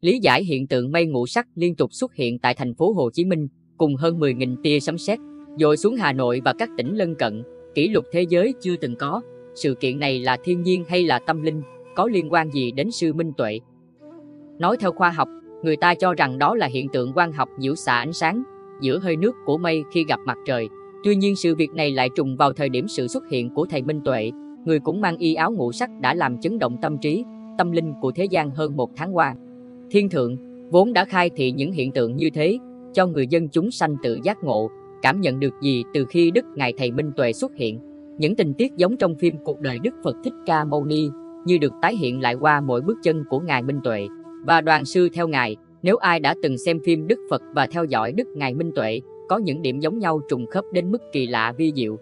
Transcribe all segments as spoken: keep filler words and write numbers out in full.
Lý giải hiện tượng mây ngũ sắc liên tục xuất hiện tại thành phố Hồ Chí Minh cùng hơn mười nghìn tia sấm sét dội xuống Hà Nội và các tỉnh lân cận, kỷ lục thế giới chưa từng có. Sự kiện này là thiên nhiên hay là tâm linh, có liên quan gì đến sư Minh Tuệ? Nói theo khoa học, người ta cho rằng đó là hiện tượng quang học nhiễu xạ ánh sáng giữa hơi nước của mây khi gặp mặt trời. Tuy nhiên sự việc này lại trùng vào thời điểm sự xuất hiện của thầy Minh Tuệ, người cũng mang y áo ngũ sắc đã làm chấn động tâm trí, tâm linh của thế gian hơn một tháng qua. Thiên thượng vốn đã khai thị những hiện tượng như thế, cho người dân chúng sanh tự giác ngộ, cảm nhận được gì từ khi Đức Ngài Thầy Minh Tuệ xuất hiện. Những tình tiết giống trong phim Cuộc đời Đức Phật Thích Ca Mâu Ni như được tái hiện lại qua mỗi bước chân của Ngài Minh Tuệ và đoàn sư theo Ngài. Nếu ai đã từng xem phim Đức Phật và theo dõi Đức Ngài Minh Tuệ, có những điểm giống nhau trùng khớp đến mức kỳ lạ vi diệu.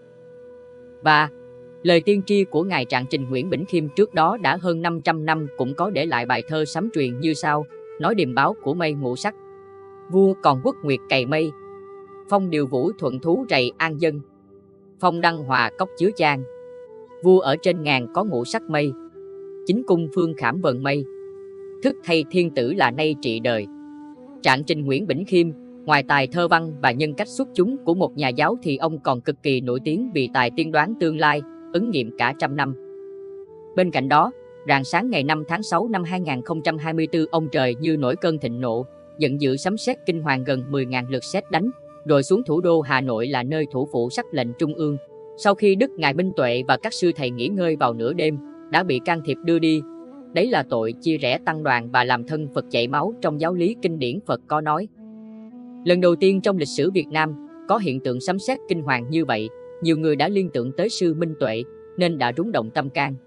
Và lời tiên tri của Ngài Trạng Trình Nguyễn Bỉnh Khiêm trước đó đã hơn năm trăm năm cũng có để lại bài thơ sấm truyền như sau, nói điềm báo của mây ngũ sắc. Vua còn quốc nguyệt cày mây, phong điều vũ thuận thú rầy an dân, phong đăng hòa cốc chứa chan. Vua ở trên ngàn có ngũ sắc mây, chính cung phương khảm vận mây, thức thay thiên tử là nay trị đời. Trạng Trình Nguyễn Bỉnh Khiêm, ngoài tài thơ văn và nhân cách xuất chúng của một nhà giáo thì ông còn cực kỳ nổi tiếng vì tài tiên đoán tương lai, ứng nghiệm cả trăm năm. Bên cạnh đó, rạng sáng ngày năm tháng sáu năm hai nghìn không trăm hai mươi tư, ông trời như nổi cơn thịnh nộ, giận dữ sấm sét kinh hoàng gần mười nghìn lượt sét đánh, rồi xuống thủ đô Hà Nội là nơi thủ phủ sắc lệnh trung ương. Sau khi Đức Ngài Minh Tuệ và các sư thầy nghỉ ngơi vào nửa đêm, đã bị can thiệp đưa đi. Đấy là tội chia rẽ tăng đoàn và làm thân Phật chảy máu. Trong giáo lý kinh điển Phật có nói. Lần đầu tiên trong lịch sử Việt Nam có hiện tượng sấm sét kinh hoàng như vậy, nhiều người đã liên tưởng tới sư Minh Tuệ nên đã rúng động tâm can.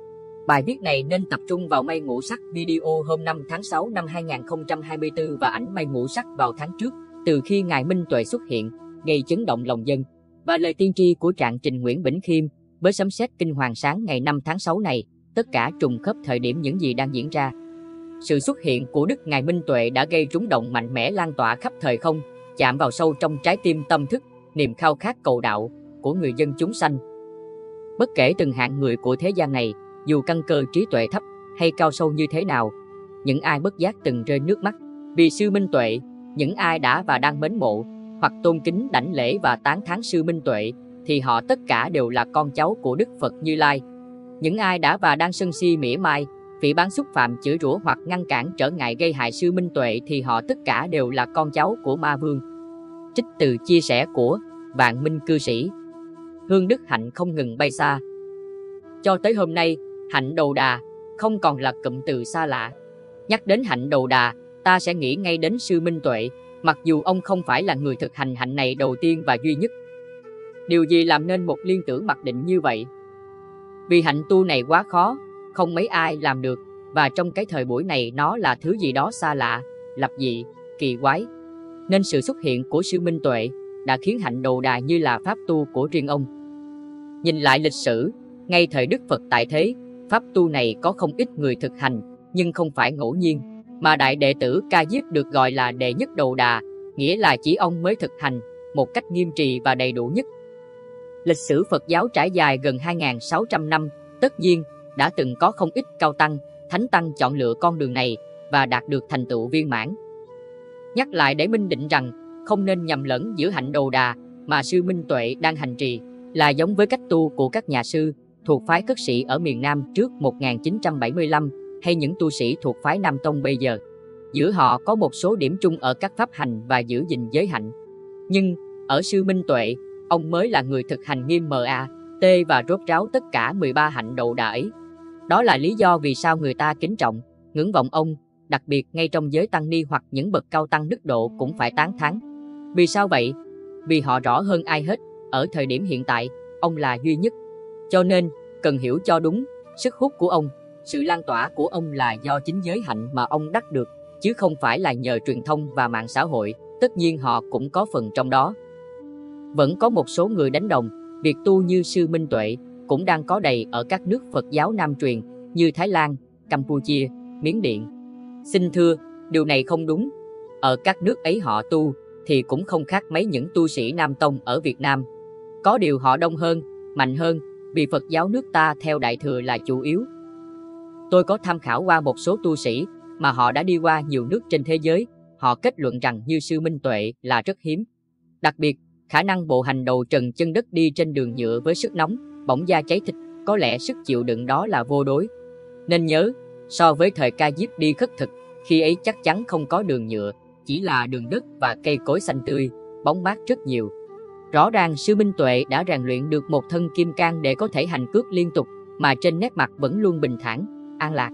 Bài viết này nên tập trung vào mây ngũ sắc. Video hôm năm tháng sáu năm hai nghìn không trăm hai mươi tư và ảnh mây ngũ sắc vào tháng trước, từ khi Ngài Minh Tuệ xuất hiện, gây chấn động lòng dân, và lời tiên tri của Trạng Trình Nguyễn Bỉnh Khiêm với sấm sét kinh hoàng sáng ngày năm tháng sáu này, tất cả trùng khớp thời điểm những gì đang diễn ra. Sự xuất hiện của Đức Ngài Minh Tuệ đã gây rúng động mạnh mẽ lan tỏa khắp thời không, chạm vào sâu trong trái tim tâm thức, niềm khao khát cầu đạo của người dân chúng sanh. Bất kể từng hạng người của thế gian này, dù căn cơ trí tuệ thấp hay cao sâu như thế nào, những ai bất giác từng rơi nước mắt vì sư Minh Tuệ, những ai đã và đang mến mộ hoặc tôn kính đảnh lễ và tán thán sư Minh Tuệ, thì họ tất cả đều là con cháu của Đức Phật Như Lai. Những ai đã và đang sân si mỉa mai, phỉ báng xúc phạm chửi rủa hoặc ngăn cản trở ngại gây hại sư Minh Tuệ thì họ tất cả đều là con cháu của Ma Vương. Trích từ chia sẻ của Vạn Minh Cư Sĩ. Hương đức hạnh không ngừng bay xa. Cho tới hôm nay, hạnh đầu đà không còn là cụm từ xa lạ. Nhắc đến hạnh đầu đà, ta sẽ nghĩ ngay đến sư Minh Tuệ, mặc dù ông không phải là người thực hành hạnh này đầu tiên và duy nhất. Điều gì làm nên một liên tưởng mặc định như vậy? Vì hạnh tu này quá khó, không mấy ai làm được, và trong cái thời buổi này nó là thứ gì đó xa lạ, lập dị, kỳ quái. Nên sự xuất hiện của sư Minh Tuệ đã khiến hạnh đầu đà như là pháp tu của riêng ông. Nhìn lại lịch sử, ngay thời Đức Phật tại thế, pháp tu này có không ít người thực hành, nhưng không phải ngẫu nhiên, mà đại đệ tử Ca Diếp được gọi là đệ nhất đầu đà, nghĩa là chỉ ông mới thực hành một cách nghiêm trì và đầy đủ nhất. Lịch sử Phật giáo trải dài gần hai nghìn sáu trăm năm, tất nhiên đã từng có không ít cao tăng, thánh tăng chọn lựa con đường này và đạt được thành tựu viên mãn. Nhắc lại để minh định rằng không nên nhầm lẫn giữa hạnh đầu đà mà sư Minh Tuệ đang hành trì là giống với cách tu của các nhà sư thuộc phái Cất Sĩ ở miền Nam trước một nghìn chín trăm bảy mươi lăm hay những tu sĩ thuộc phái Nam Tông bây giờ. Giữa họ có một số điểm chung ở các pháp hành và giữ gìn giới hạnh. Nhưng ở sư Minh Tuệ, ông mới là người thực hành nghiêm ma, t và rốt ráo tất cả mười ba hạnh đầu đà ấy. Đó là lý do vì sao người ta kính trọng, ngưỡng vọng ông, đặc biệt ngay trong giới tăng ni hoặc những bậc cao tăng đức độ cũng phải tán thán. Vì sao vậy? Vì họ rõ hơn ai hết, ở thời điểm hiện tại, ông là duy nhất. Cho nên, cần hiểu cho đúng, sức hút của ông, sự lan tỏa của ông là do chính giới hạnh mà ông đắc được, chứ không phải là nhờ truyền thông và mạng xã hội, tất nhiên họ cũng có phần trong đó. Vẫn có một số người đánh đồng, việc tu như sư Minh Tuệ cũng đang có đầy ở các nước Phật giáo Nam truyền như Thái Lan, Campuchia, Miến Điện. Xin thưa, điều này không đúng. Ở các nước ấy họ tu thì cũng không khác mấy những tu sĩ Nam Tông ở Việt Nam. Có điều họ đông hơn, mạnh hơn, vì Phật giáo nước ta theo Đại Thừa là chủ yếu. Tôi có tham khảo qua một số tu sĩ mà họ đã đi qua nhiều nước trên thế giới, họ kết luận rằng như sư Minh Tuệ là rất hiếm. Đặc biệt, khả năng bộ hành đầu trần chân đất đi trên đường nhựa với sức nóng, bỏng da cháy thịt, có lẽ sức chịu đựng đó là vô đối. Nên nhớ, so với thời Ca Diếp đi khất thực, khi ấy chắc chắn không có đường nhựa, chỉ là đường đất và cây cối xanh tươi, bóng mát rất nhiều. Rõ ràng sư Minh Tuệ đã rèn luyện được một thân kim cang để có thể hành cước liên tục, mà trên nét mặt vẫn luôn bình thản, an lạc.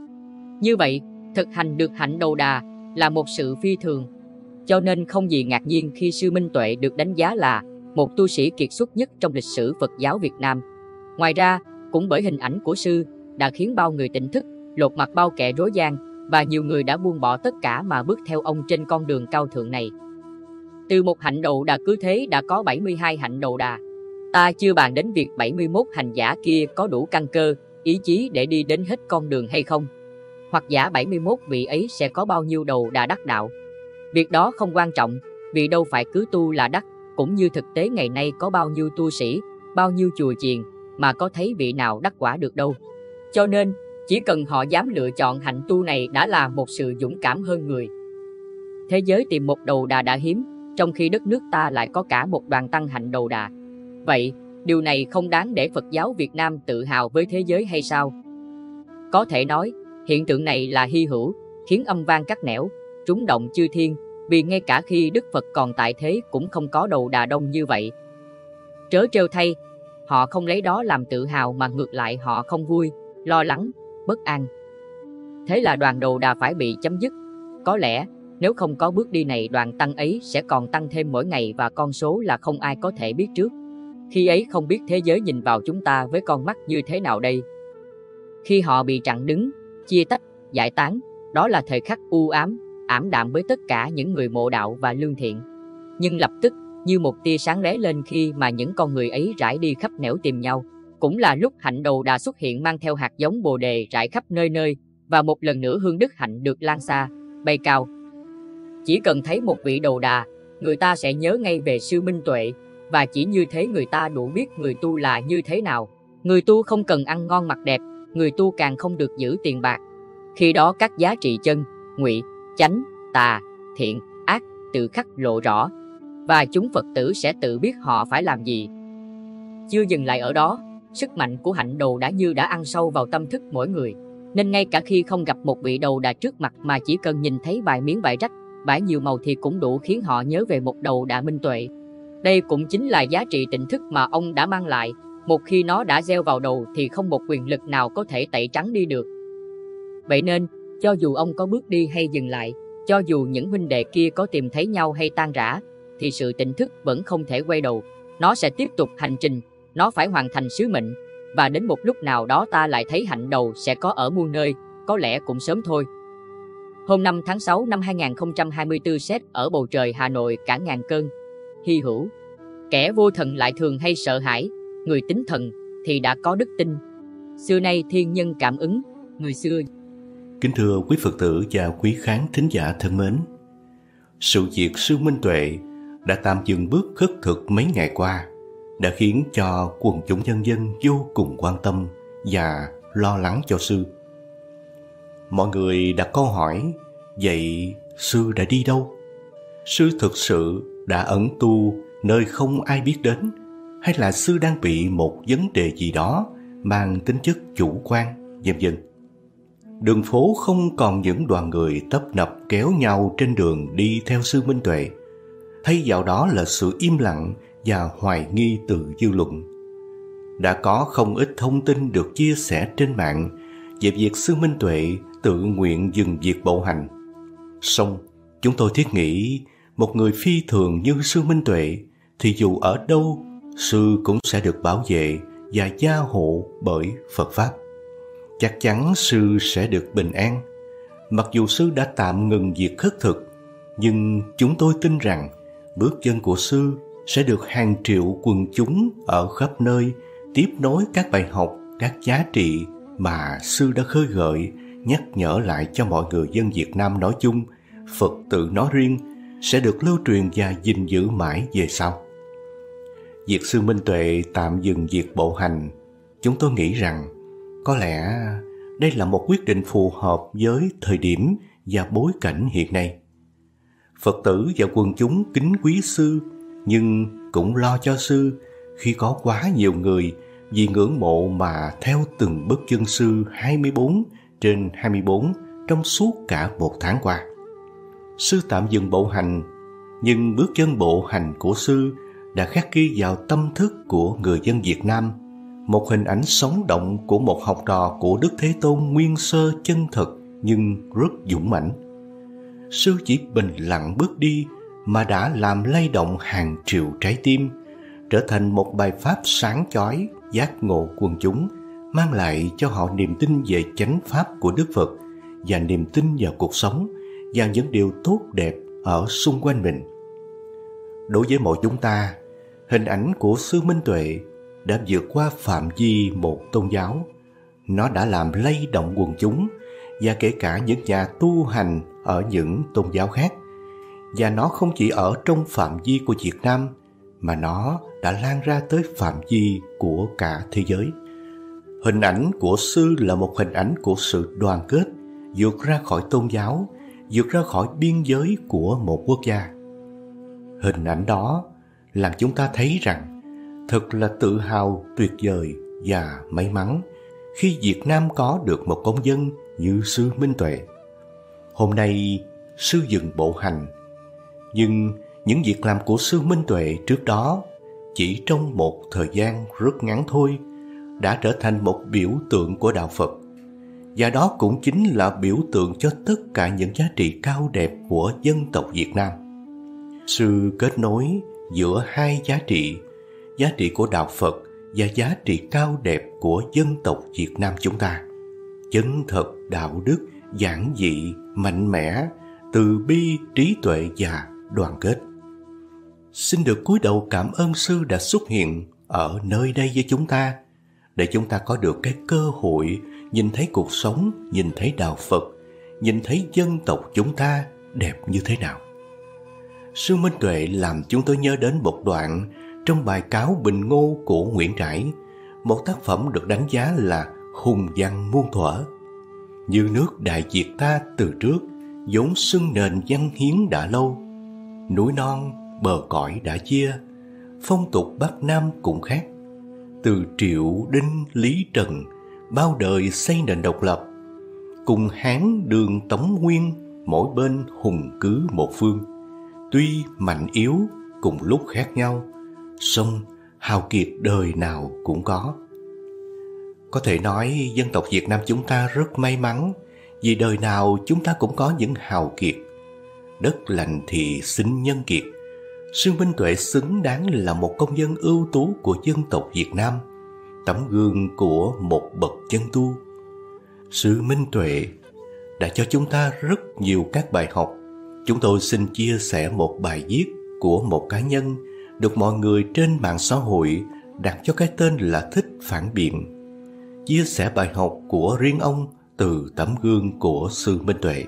Như vậy, thực hành được hạnh đầu đà là một sự phi thường. Cho nên không gì ngạc nhiên khi sư Minh Tuệ được đánh giá là một tu sĩ kiệt xuất nhất trong lịch sử Phật giáo Việt Nam. Ngoài ra, cũng bởi hình ảnh của sư đã khiến bao người tỉnh thức, lột mặt bao kẻ rối gian, và nhiều người đã buông bỏ tất cả mà bước theo ông trên con đường cao thượng này. Từ một hạnh đầu đà cứ thế đã có bảy mươi hai hạnh đầu đà. Ta chưa bàn đến việc bảy mươi mốt hành giả kia có đủ căn cơ, ý chí để đi đến hết con đường hay không. Hoặc giả bảy mươi mốt vị ấy sẽ có bao nhiêu đầu đà đắc đạo. Việc đó không quan trọng, vì đâu phải cứ tu là đắc, cũng như thực tế ngày nay có bao nhiêu tu sĩ, bao nhiêu chùa chiền, mà có thấy vị nào đắc quả được đâu. Cho nên, chỉ cần họ dám lựa chọn hạnh tu này đã là một sự dũng cảm hơn người. Thế giới tìm một đầu đà đã hiếm, trong khi đất nước ta lại có cả một đoàn tăng hạnh đầu đà. Vậy, điều này không đáng để Phật giáo Việt Nam tự hào với thế giới hay sao? Có thể nói, hiện tượng này là hy hữu, khiến âm vang các nẻo, trúng động chư thiên, vì ngay cả khi Đức Phật còn tại thế cũng không có đầu đà đông như vậy. Trớ trêu thay, họ không lấy đó làm tự hào mà ngược lại họ không vui, lo lắng, bất an. Thế là đoàn đầu đà phải bị chấm dứt. Có lẽ, nếu không có bước đi này đoàn tăng ấy sẽ còn tăng thêm mỗi ngày và con số là không ai có thể biết trước. Khi ấy không biết thế giới nhìn vào chúng ta với con mắt như thế nào đây. Khi họ bị chặn đứng, chia tách, giải tán, đó là thời khắc u ám, ảm đạm với tất cả những người mộ đạo và lương thiện. Nhưng lập tức, như một tia sáng lóe lên khi mà những con người ấy rải đi khắp nẻo tìm nhau. Cũng là lúc hạnh đầu đà xuất hiện mang theo hạt giống bồ đề rải khắp nơi nơi, và một lần nữa hương đức hạnh được lan xa, bay cao. Chỉ cần thấy một vị đầu đà, người ta sẽ nhớ ngay về sư Minh Tuệ, và chỉ như thế người ta đủ biết người tu là như thế nào. Người tu không cần ăn ngon mặc đẹp, người tu càng không được giữ tiền bạc. Khi đó các giá trị chân, ngụy, chánh, tà, thiện, ác tự khắc lộ rõ, và chúng Phật tử sẽ tự biết họ phải làm gì. Chưa dừng lại ở đó, sức mạnh của hạnh đầu đã như đã ăn sâu vào tâm thức mỗi người, nên ngay cả khi không gặp một vị đầu đà trước mặt mà chỉ cần nhìn thấy vài miếng vải rách, vải nhiều màu thì cũng đủ khiến họ nhớ về một đầu đà Minh Tuệ. Đây cũng chính là giá trị tỉnh thức mà ông đã mang lại. Một khi nó đã gieo vào đầu thì không một quyền lực nào có thể tẩy trắng đi được. Vậy nên, cho dù ông có bước đi hay dừng lại, cho dù những huynh đệ kia có tìm thấy nhau hay tan rã, thì sự tỉnh thức vẫn không thể quay đầu. Nó sẽ tiếp tục hành trình, nó phải hoàn thành sứ mệnh, và đến một lúc nào đó ta lại thấy hạnh đầu sẽ có ở muôn nơi, có lẽ cũng sớm thôi. Hôm năm tháng sáu năm hai nghìn không trăm hai mươi tư sét ở bầu trời Hà Nội cả ngàn cơn. Hy hữu. Kẻ vô thần lại thường hay sợ hãi, người tín thần thì đã có đức tin. Xưa nay thiên nhân cảm ứng, người xưa. Kính thưa quý Phật tử và quý khán thính giả thân mến, sự việc sư Minh Tuệ đã tạm dừng bước khất thực mấy ngày qua đã khiến cho quần chúng nhân dân vô cùng quan tâm và lo lắng cho sư. Mọi người đặt câu hỏi, vậy sư đã đi đâu? Sư thực sự đã ẩn tu nơi không ai biết đến, hay là sư đang bị một vấn đề gì đó mang tính chất chủ quan, vân vân. Đường phố không còn những đoàn người tấp nập kéo nhau trên đường đi theo sư Minh Tuệ. Thay vào đó là sự im lặng và hoài nghi từ dư luận. Đã có không ít thông tin được chia sẻ trên mạng về việc sư Minh Tuệ tự nguyện dừng việc bộ hành. Song, chúng tôi thiết nghĩ một người phi thường như sư Minh Tuệ thì dù ở đâu, sư cũng sẽ được bảo vệ và gia hộ bởi Phật Pháp. Chắc chắn sư sẽ được bình an. Mặc dù sư đã tạm ngừng việc khất thực, nhưng chúng tôi tin rằng bước chân của sư sẽ được hàng triệu quần chúng ở khắp nơi tiếp nối các bài học, các giá trị mà sư đã khơi gợi, nhắc nhở lại cho mọi người dân Việt Nam nói chung, Phật tử nói riêng, sẽ được lưu truyền và gìn giữ mãi về sau. Việc sư Minh Tuệ tạm dừng việc bộ hành, chúng tôi nghĩ rằng có lẽ Đây là một quyết định phù hợp với thời điểm và bối cảnh hiện nay. Phật tử và quần chúng kính quý sư, nhưng cũng lo cho sư khi có quá nhiều người vì ngưỡng mộ mà theo từng bước chân sư hai mươi bốn trên hai mươi bốn trong suốt cả một tháng qua. Sư tạm dừng bộ hành, nhưng bước chân bộ hành của sư đã khắc ghi vào tâm thức của người dân Việt Nam một hình ảnh sống động của một học trò của Đức Thế Tôn nguyên sơ chân thực nhưng rất dũng mãnh. Sư chỉ bình lặng bước đi mà đã làm lay động hàng triệu trái tim, trở thành một bài pháp sáng chói giác ngộ quần chúng, mang lại cho họ niềm tin về chánh pháp của Đức Phật và niềm tin vào cuộc sống và những điều tốt đẹp ở xung quanh mình. Đối với mỗi chúng ta, hình ảnh của Sư Minh Tuệ đã vượt qua phạm vi một tôn giáo. Nó đã làm lay động quần chúng và kể cả những nhà tu hành ở những tôn giáo khác. Và nó không chỉ ở trong phạm vi của Việt Nam, mà nó đã lan ra tới phạm vi của cả thế giới. Hình ảnh của sư là một hình ảnh của sự đoàn kết, vượt ra khỏi tôn giáo, vượt ra khỏi biên giới của một quốc gia. Hình ảnh đó làm chúng ta thấy rằng thật là tự hào, tuyệt vời và may mắn khi Việt Nam có được một công dân như Sư Minh Tuệ. Hôm nay, sư dừng bộ hành, nhưng những việc làm của Sư Minh Tuệ trước đó, chỉ trong một thời gian rất ngắn thôi, đã trở thành một biểu tượng của Đạo Phật. Và đó cũng chính là biểu tượng cho tất cả những giá trị cao đẹp của dân tộc Việt Nam. Sư kết nối giữa hai giá trị, giá trị của Đạo Phật và giá trị cao đẹp của dân tộc Việt Nam chúng ta. Chân thật, đạo đức, giản dị, mạnh mẽ, từ bi, trí tuệ và đoàn kết. Xin được cúi đầu cảm ơn sư đã xuất hiện ở nơi đây với chúng ta, để chúng ta có được cái cơ hội nhìn thấy cuộc sống, nhìn thấy Đạo Phật, nhìn thấy dân tộc chúng ta đẹp như thế nào. Sư Minh Tuệ làm chúng tôi nhớ đến một đoạn trong bài Cáo Bình Ngô của Nguyễn Trãi, một tác phẩm được đánh giá là hùng văn muôn thuở. Như nước Đại Việt ta từ trước, vốn xưng nền văn hiến đã lâu. Núi non, bờ cõi đã chia, phong tục Bắc Nam cũng khác. Từ Triệu, Đinh, Lý, Trần, bao đời xây nền độc lập. Cùng Hán Đường Tống Nguyên, mỗi bên hùng cứ một phương. Tuy mạnh yếu, cùng lúc khác nhau, song hào kiệt đời nào cũng có. Có thể nói dân tộc Việt Nam chúng ta rất may mắn, vì đời nào chúng ta cũng có những hào kiệt. Đất lành thì sinh nhân kiệt. Sư Minh Tuệ xứng đáng là một công dân ưu tú của dân tộc Việt Nam, tấm gương của một bậc chân tu. Sư Minh Tuệ đã cho chúng ta rất nhiều các bài học. Chúng tôi xin chia sẻ một bài viết của một cá nhân được mọi người trên mạng xã hội đặt cho cái tên là Thích Phản Biện. Chia sẻ bài học của riêng ông từ tấm gương của Sư Minh Tuệ.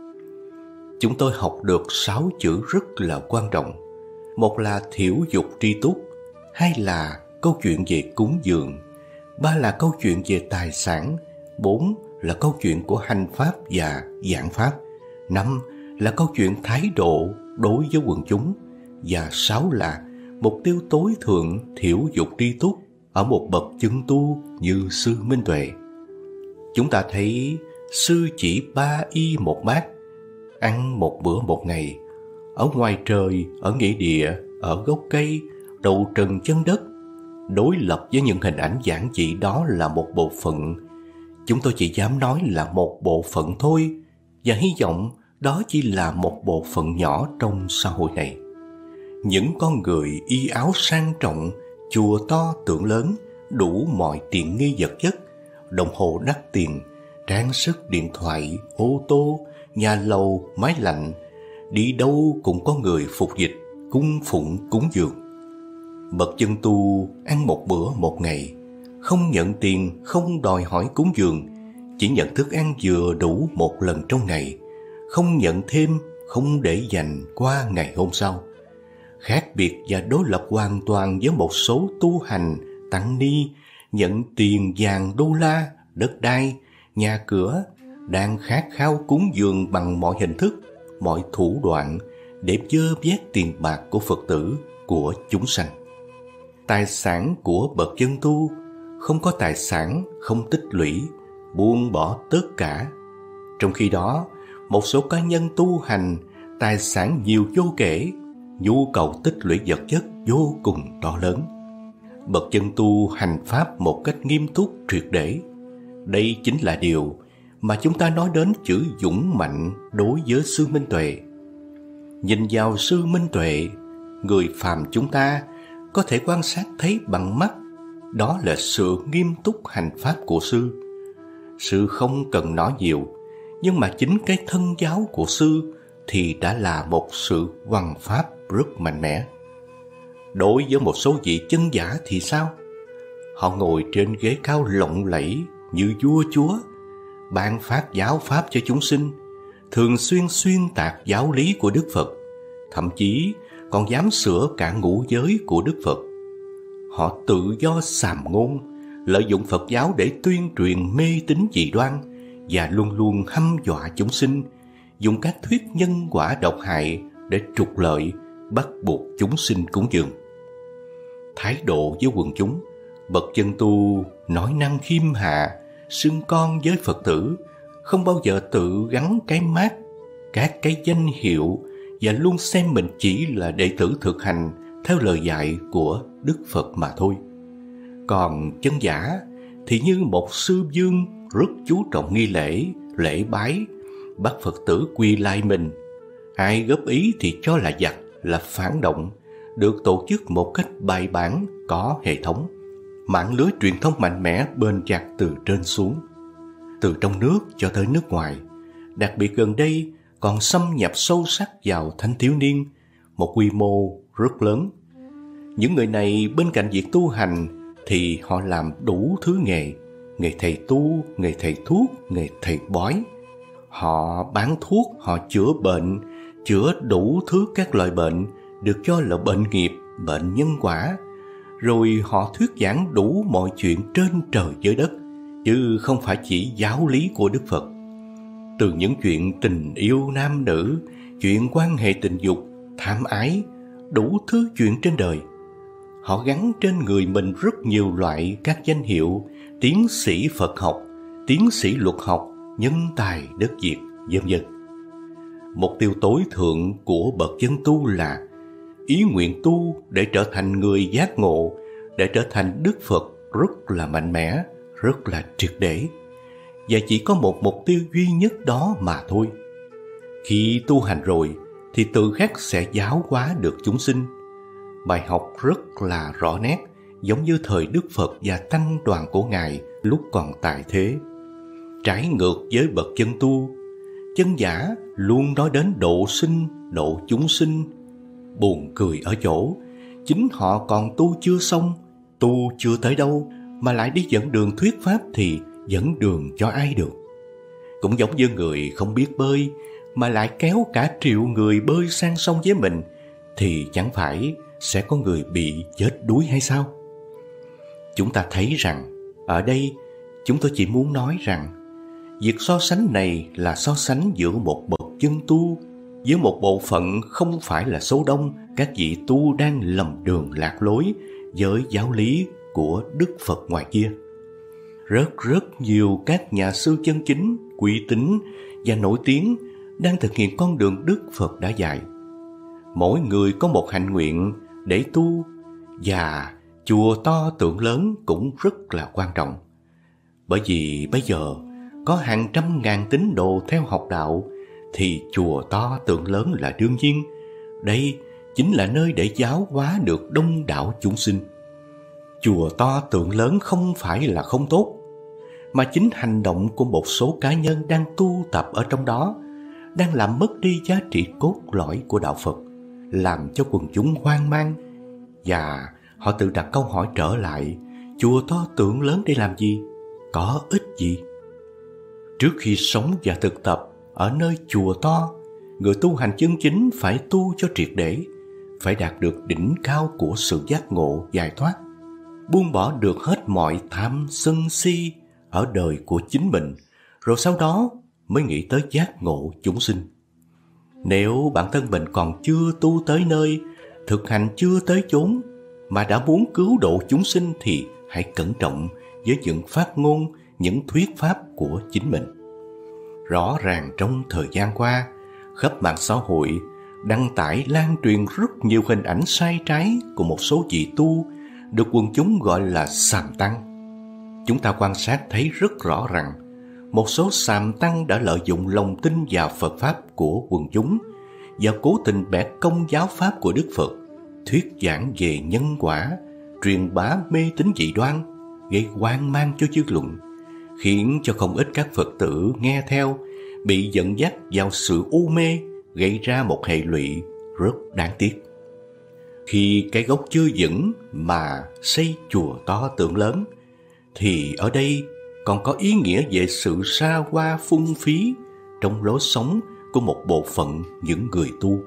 Chúng tôi học được sáu chữ rất là quan trọng. Một là thiểu dục tri túc, hai là câu chuyện về cúng dường, ba là câu chuyện về tài sản, bốn là câu chuyện của hành pháp và giảng pháp, năm là câu chuyện thái độ đối với quần chúng, và sáu là mục tiêu tối thượng thiểu dục tri túc ở một bậc chân tu như Sư Minh Tuệ. Chúng ta thấy sư chỉ ba y một bát, ăn một bữa một ngày, ở ngoài trời, ở nghĩa địa, ở gốc cây, đầu trần chân đất. Đối lập với những hình ảnh giản dị đó là một bộ phận. Chúng tôi chỉ dám nói là một bộ phận thôi, và hy vọng đó chỉ là một bộ phận nhỏ trong xã hội này. Những con người y áo sang trọng, chùa to tượng lớn, đủ mọi tiện nghi vật chất, đồng hồ đắt tiền, trang sức điện thoại, ô tô, nhà lầu, máy lạnh, đi đâu cũng có người phục dịch, cung phụng cúng dường. Bậc chân tu ăn một bữa một ngày, không nhận tiền, không đòi hỏi cúng dường, chỉ nhận thức ăn vừa đủ một lần trong ngày, không nhận thêm, không để dành qua ngày hôm sau. Khác biệt và đối lập hoàn toàn với một số tu hành, tăng ni, nhận tiền vàng đô la, đất đai, nhà cửa đang khát khao cúng dường bằng mọi hình thức, mọi thủ đoạn để vơ vét tiền bạc của Phật tử, của chúng sanh. Tài sản của bậc chân tu không có tài sản, không tích lũy, buông bỏ tất cả. Trong khi đó, một số cá nhân tu hành tài sản nhiều vô kể, nhu cầu tích lũy vật chất vô cùng to lớn. Bậc chân tu hành pháp một cách nghiêm túc triệt để. Đây chính là điều mà chúng ta nói đến chữ dũng mạnh đối với sư Minh Tuệ. Nhìn vào sư Minh Tuệ, người phàm chúng ta có thể quan sát thấy bằng mắt, đó là sự nghiêm túc hành pháp của sư. Sư không cần nói nhiều, nhưng mà chính cái thân giáo của sư thì đã là một sự hoằng pháp rất mạnh mẽ. Đối với một số vị chân giả thì sao? Họ ngồi trên ghế cao lộng lẫy như vua chúa, ban phát giáo pháp cho chúng sinh, thường xuyên xuyên tạc giáo lý của Đức Phật, thậm chí còn dám sửa cả ngũ giới của Đức Phật. Họ tự do sàm ngôn, lợi dụng Phật giáo để tuyên truyền mê tín dị đoan và luôn luôn hăm dọa chúng sinh, dùng các thuyết nhân quả độc hại để trục lợi, bắt buộc chúng sinh cúng dường. Thái độ với quần chúng, bậc chân tu nói năng khiêm hạ, xưng con với Phật tử, không bao giờ tự gắn cái mác, các cái danh hiệu và luôn xem mình chỉ là đệ tử thực hành theo lời dạy của Đức Phật mà thôi. Còn chân giả thì như một sư vương rất chú trọng nghi lễ, lễ bái, bắt Phật tử quy lai mình. Ai góp ý thì cho là giặc, là phản động, được tổ chức một cách bài bản, có hệ thống. Mạng lưới truyền thông mạnh mẽ bền chặt từ trên xuống, từ trong nước cho tới nước ngoài. Đặc biệt gần đây còn xâm nhập sâu sắc vào thanh thiếu niên, một quy mô rất lớn. Những người này bên cạnh việc tu hành thì họ làm đủ thứ nghề, nghề thầy tu, nghề thầy thuốc, nghề thầy bói. Họ bán thuốc, họ chữa bệnh, chữa đủ thứ các loại bệnh được cho là bệnh nghiệp, bệnh nhân quả. Rồi họ thuyết giảng đủ mọi chuyện trên trời dưới đất, chứ không phải chỉ giáo lý của Đức Phật. Từ những chuyện tình yêu nam nữ, chuyện quan hệ tình dục, tham ái, đủ thứ chuyện trên đời. Họ gắn trên người mình rất nhiều loại các danh hiệu tiến sĩ Phật học, tiến sĩ luật học, nhân tài đất Việt, vân vân. Mục tiêu tối thượng của bậc chân tu là ý nguyện tu để trở thành người giác ngộ, để trở thành Đức Phật rất là mạnh mẽ, rất là triệt để. Và chỉ có một mục tiêu duy nhất đó mà thôi. Khi tu hành rồi thì tự khắc sẽ giáo hóa được chúng sinh. Bài học rất là rõ nét, giống như thời Đức Phật và tăng đoàn của Ngài lúc còn tại thế. Trái ngược với bậc chân tu, chân giả luôn nói đến độ sinh, độ chúng sinh. Buồn cười ở chỗ, chính họ còn tu chưa xong, tu chưa tới đâu, mà lại đi dẫn đường thuyết pháp thì dẫn đường cho ai được. Cũng giống như người không biết bơi, mà lại kéo cả triệu người bơi sang sông với mình, thì chẳng phải sẽ có người bị chết đuối hay sao? Chúng ta thấy rằng, ở đây chúng tôi chỉ muốn nói rằng, việc so sánh này là so sánh giữa một bậc chân tu với một bộ phận không phải là số đông các vị tu đang lầm đường lạc lối với giáo lý của Đức Phật ngoài kia. Rất rất nhiều các nhà sư chân chính, uy tín và nổi tiếng đang thực hiện con đường Đức Phật đã dạy. Mỗi người có một hạnh nguyện để tu, và chùa to tượng lớn cũng rất là quan trọng. Bởi vì bây giờ có hàng trăm ngàn tín đồ theo học đạo thì chùa to tượng lớn là đương nhiên. Đây chính là nơi để giáo hóa được đông đảo chúng sinh. Chùa to tượng lớn không phải là không tốt, mà chính hành động của một số cá nhân đang tu tập ở trong đó đang làm mất đi giá trị cốt lõi của đạo Phật, làm cho quần chúng hoang mang. Và họ tự đặt câu hỏi trở lại, chùa to tượng lớn để làm gì? Có ích gì? Trước khi sống và thực tập ở nơi chùa to, người tu hành chân chính phải tu cho triệt để, phải đạt được đỉnh cao của sự giác ngộ giải thoát, buông bỏ được hết mọi tham sân si ở đời của chính mình, rồi sau đó mới nghĩ tới giác ngộ chúng sinh. Nếu bản thân mình còn chưa tu tới nơi, thực hành chưa tới chốn, mà đã muốn cứu độ chúng sinh thì hãy cẩn trọng với những phát ngôn, những thuyết pháp của chính mình. Rõ ràng trong thời gian qua, khắp mạng xã hội đăng tải lan truyền rất nhiều hình ảnh sai trái của một số vị tu được quần chúng gọi là sàm tăng. Chúng ta quan sát thấy rất rõ rằng một số sàm tăng đã lợi dụng lòng tin vào Phật Pháp của quần chúng và cố tình bẻ cong giáo Pháp của Đức Phật, thuyết giảng về nhân quả, truyền bá mê tín dị đoan, gây hoang mang cho dư luận, khiến cho không ít các Phật tử nghe theo bị dẫn dắt vào sự u mê, gây ra một hệ lụy rất đáng tiếc. Khi cái gốc chưa vững mà xây chùa to tượng lớn, thì ở đây còn có ý nghĩa về sự xa hoa phung phí trong lối sống của một bộ phận những người tu.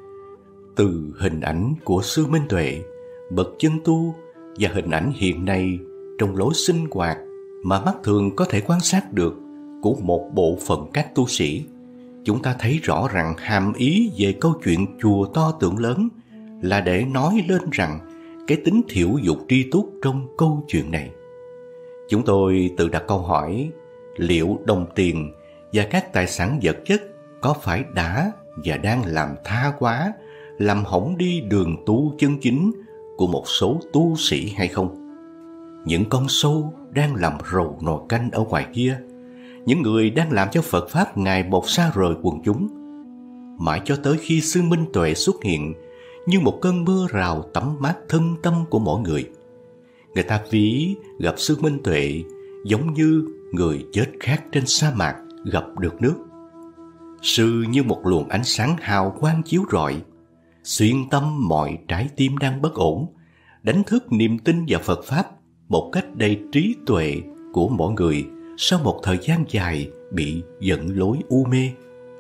Từ hình ảnh của Sư Minh Tuệ, bậc chân tu, và hình ảnh hiện nay trong lối sinh hoạt mà mắt thường có thể quan sát được của một bộ phận các tu sĩ, chúng ta thấy rõ rằng hàm ý về câu chuyện chùa to tượng lớn là để nói lên rằng cái tính thiểu dục tri túc trong câu chuyện này. Chúng tôi tự đặt câu hỏi, liệu đồng tiền và các tài sản vật chất có phải đã và đang làm tha hóa, làm hỏng đi đường tu chân chính của một số tu sĩ hay không? Những con sâu đang làm rầu nồi canh ở ngoài kia, những người đang làm cho Phật Pháp ngày một xa rời quần chúng, mãi cho tới khi Sư Minh Tuệ xuất hiện như một cơn mưa rào tắm mát thân tâm của mỗi người. Người ta ví gặp Sư Minh Tuệ giống như người chết khát trên sa mạc gặp được nước. Sư như một luồng ánh sáng hào quang chiếu rọi, xuyên tâm mọi trái tim đang bất ổn, đánh thức niềm tin vào Phật Pháp một cách đầy trí tuệ của mỗi người sau một thời gian dài bị dẫn lối u mê.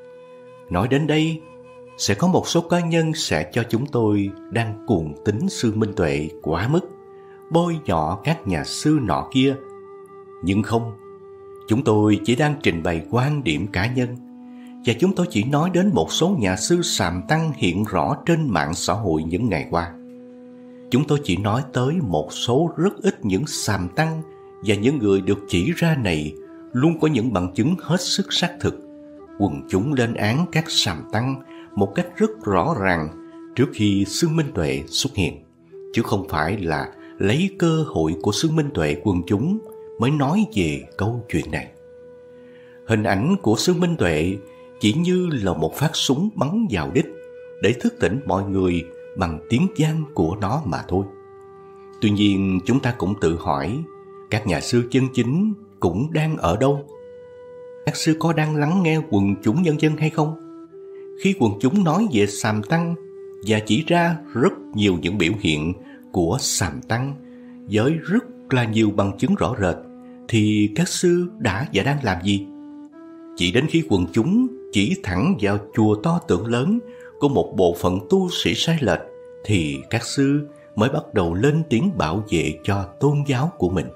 Nói đến đây, sẽ có một số cá nhân sẽ cho chúng tôi đang cuồng tín Sư Minh Tuệ quá mức, bôi nhọ các nhà sư nọ kia. Nhưng không, chúng tôi chỉ đang trình bày quan điểm cá nhân, và chúng tôi chỉ nói đến một số nhà sư sàm tăng hiện rõ trên mạng xã hội những ngày qua. Chúng tôi chỉ nói tới một số rất ít những sàm tăng, và những người được chỉ ra này luôn có những bằng chứng hết sức xác thực. Quần chúng lên án các sàm tăng một cách rất rõ ràng trước khi Sư Minh Tuệ xuất hiện, chứ không phải là lấy cơ hội của Sư Minh Tuệ quần chúng mới nói về câu chuyện này. Hình ảnh của Sư Minh Tuệ chỉ như là một phát súng bắn vào đích để thức tỉnh mọi người bằng tiếng vang của nó mà thôi. Tuy nhiên, chúng ta cũng tự hỏi, các nhà sư chân chính cũng đang ở đâu? Các sư có đang lắng nghe quần chúng nhân dân hay không? Khi quần chúng nói về sàm tăng và chỉ ra rất nhiều những biểu hiện của sàm tăng với rất là nhiều bằng chứng rõ rệt, thì các sư đã và đang làm gì? Chỉ đến khi quần chúng chỉ thẳng vào chùa to tượng lớn của một bộ phận tu sĩ sai lệch, thì các sư mới bắt đầu lên tiếng bảo vệ cho tôn giáo của mình.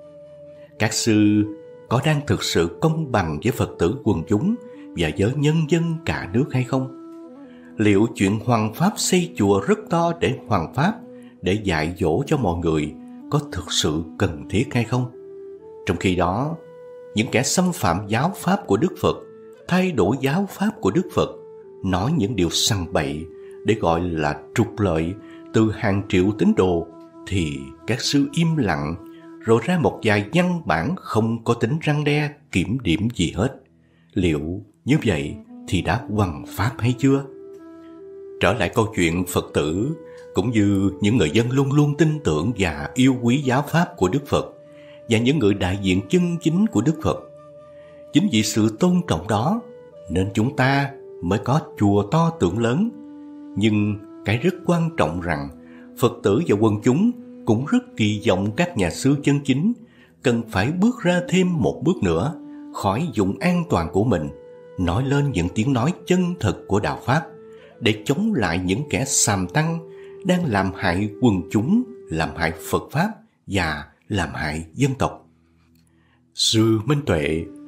Các sư có đang thực sự công bằng với Phật tử quần chúng và với nhân dân cả nước hay không? Liệu chuyện hoằng pháp xây chùa rất to để hoằng pháp, để dạy dỗ cho mọi người có thực sự cần thiết hay không? Trong khi đó, những kẻ xâm phạm giáo pháp của Đức Phật, thay đổi giáo pháp của Đức Phật, nói những điều sằng bậy để gọi là trục lợi từ hàng triệu tín đồ, thì các sư im lặng rồi ra một vài văn bản không có tính răn đe, kiểm điểm gì hết. Liệu như vậy thì đã hoằng pháp hay chưa? Trở lại câu chuyện Phật tử, cũng như những người dân luôn luôn tin tưởng và yêu quý giáo pháp của Đức Phật và những người đại diện chân chính của Đức Phật. Chính vì sự tôn trọng đó nên chúng ta mới có chùa to tượng lớn. Nhưng cái rất quan trọng rằng Phật tử và quần chúng cũng rất kỳ vọng các nhà sư chân chính cần phải bước ra thêm một bước nữa khỏi vùng an toàn của mình, nói lên những tiếng nói chân thật của đạo Pháp để chống lại những kẻ sàm tăng đang làm hại quần chúng, làm hại Phật Pháp và làm hại dân tộc. Sư Minh Tuệ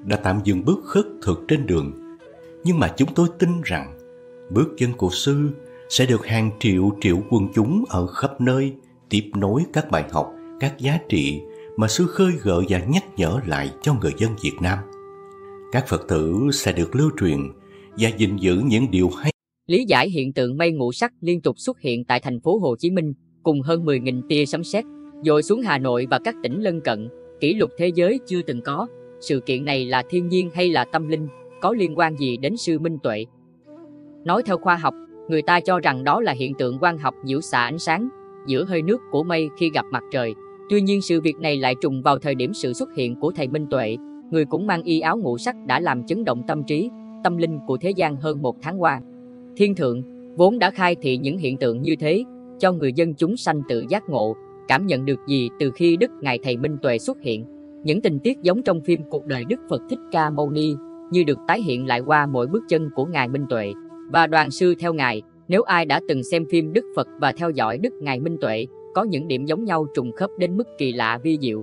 đã tạm dừng bước khất thực trên đường, nhưng mà chúng tôi tin rằng bước chân của sư sẽ được hàng triệu triệu quần chúng ở khắp nơi tiếp nối các bài học, các giá trị mà sư khơi gợi và nhắc nhở lại cho người dân Việt Nam. Các Phật tử sẽ được lưu truyền và gìn giữ những điều hay. Lý giải hiện tượng mây ngũ sắc liên tục xuất hiện tại thành phố Hồ Chí Minh cùng hơn mười nghìn tia sấm sét dội xuống Hà Nội và các tỉnh lân cận, kỷ lục thế giới chưa từng có. Sự kiện này là thiên nhiên hay là tâm linh, có liên quan gì đến sư Minh Tuệ? Nói theo khoa học, người ta cho rằng đó là hiện tượng quang học nhiễu xạ ánh sáng giữa hơi nước của mây khi gặp mặt trời. Tuy nhiên sự việc này lại trùng vào thời điểm sự xuất hiện của thầy Minh Tuệ, người cũng mang y áo ngũ sắc đã làm chấn động tâm trí, tâm linh của thế gian hơn một tháng qua. Thiên thượng vốn đã khai thị những hiện tượng như thế cho người dân chúng sanh tự giác ngộ, cảm nhận được gì từ khi Đức Ngài Thầy Minh Tuệ xuất hiện. Những tình tiết giống trong phim Cuộc đời Đức Phật Thích Ca Mâu Ni như được tái hiện lại qua mỗi bước chân của Ngài Minh Tuệ và đoàn sư theo Ngài. Nếu ai đã từng xem phim Đức Phật và theo dõi Đức Ngài Minh Tuệ, có những điểm giống nhau trùng khớp đến mức kỳ lạ vi diệu.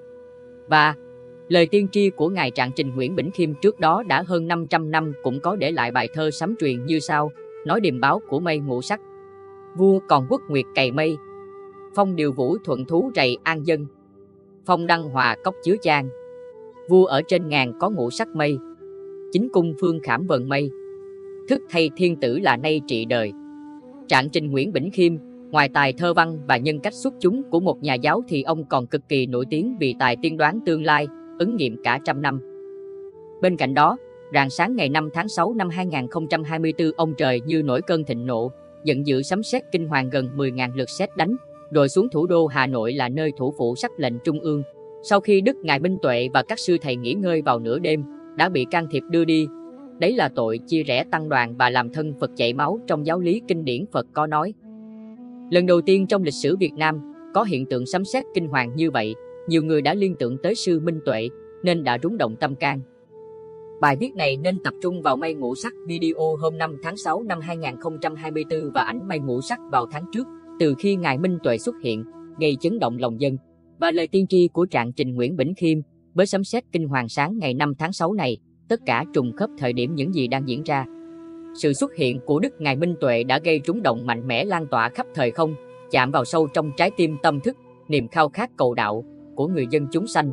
Và lời tiên tri của Ngài Trạng Trình Nguyễn Bỉnh Khiêm trước đó đã hơn năm trăm năm cũng có để lại bài thơ sấm truyền như sau, nói điềm báo của mây ngũ sắc. Vua còn quốc nguyệt cày mây, phong điều vũ thuận thú rầy an dân, phong đăng hòa cốc chứa chan. Vua ở trên ngàn có ngũ sắc mây, chính cung phương khảm vần mây, thức thay thiên tử là nay trị đời. Trạng Trình Nguyễn Bỉnh Khiêm, ngoài tài thơ văn và nhân cách xuất chúng của một nhà giáo thì ông còn cực kỳ nổi tiếng vì tài tiên đoán tương lai, ứng nghiệm cả trăm năm. Bên cạnh đó, rạng sáng ngày năm tháng sáu năm hai nghìn không trăm hai mươi tư, ông trời như nổi cơn thịnh nộ, giận dữ sấm sét kinh hoàng gần mười nghìn lượt sét đánh, rồi xuống thủ đô Hà Nội là nơi thủ phủ sắc lệnh trung ương. Sau khi Đức Ngài Minh Tuệ và các sư thầy nghỉ ngơi vào nửa đêm, đã bị can thiệp đưa đi. Đấy là tội chia rẽ tăng đoàn và làm thân Phật chảy máu. Trong giáo lý kinh điển Phật có nói, lần đầu tiên trong lịch sử Việt Nam có hiện tượng sấm sét kinh hoàng như vậy, nhiều người đã liên tưởng tới sư Minh Tuệ nên đã rúng động tâm can. Bài viết này nên tập trung vào mây ngũ sắc video hôm năm tháng sáu năm hai nghìn không trăm hai mươi tư và ảnh mây ngũ sắc vào tháng trước, từ khi Ngài Minh Tuệ xuất hiện, gây chấn động lòng dân, và lời tiên tri của Trạng Trình Nguyễn Bỉnh Khiêm với sấm sét kinh hoàng sáng ngày năm tháng sáu này, tất cả trùng khớp thời điểm những gì đang diễn ra. Sự xuất hiện của Đức Ngài Minh Tuệ đã gây rúng động mạnh mẽ lan tỏa khắp thời không, chạm vào sâu trong trái tim tâm thức, niềm khao khát cầu đạo của người dân chúng sanh.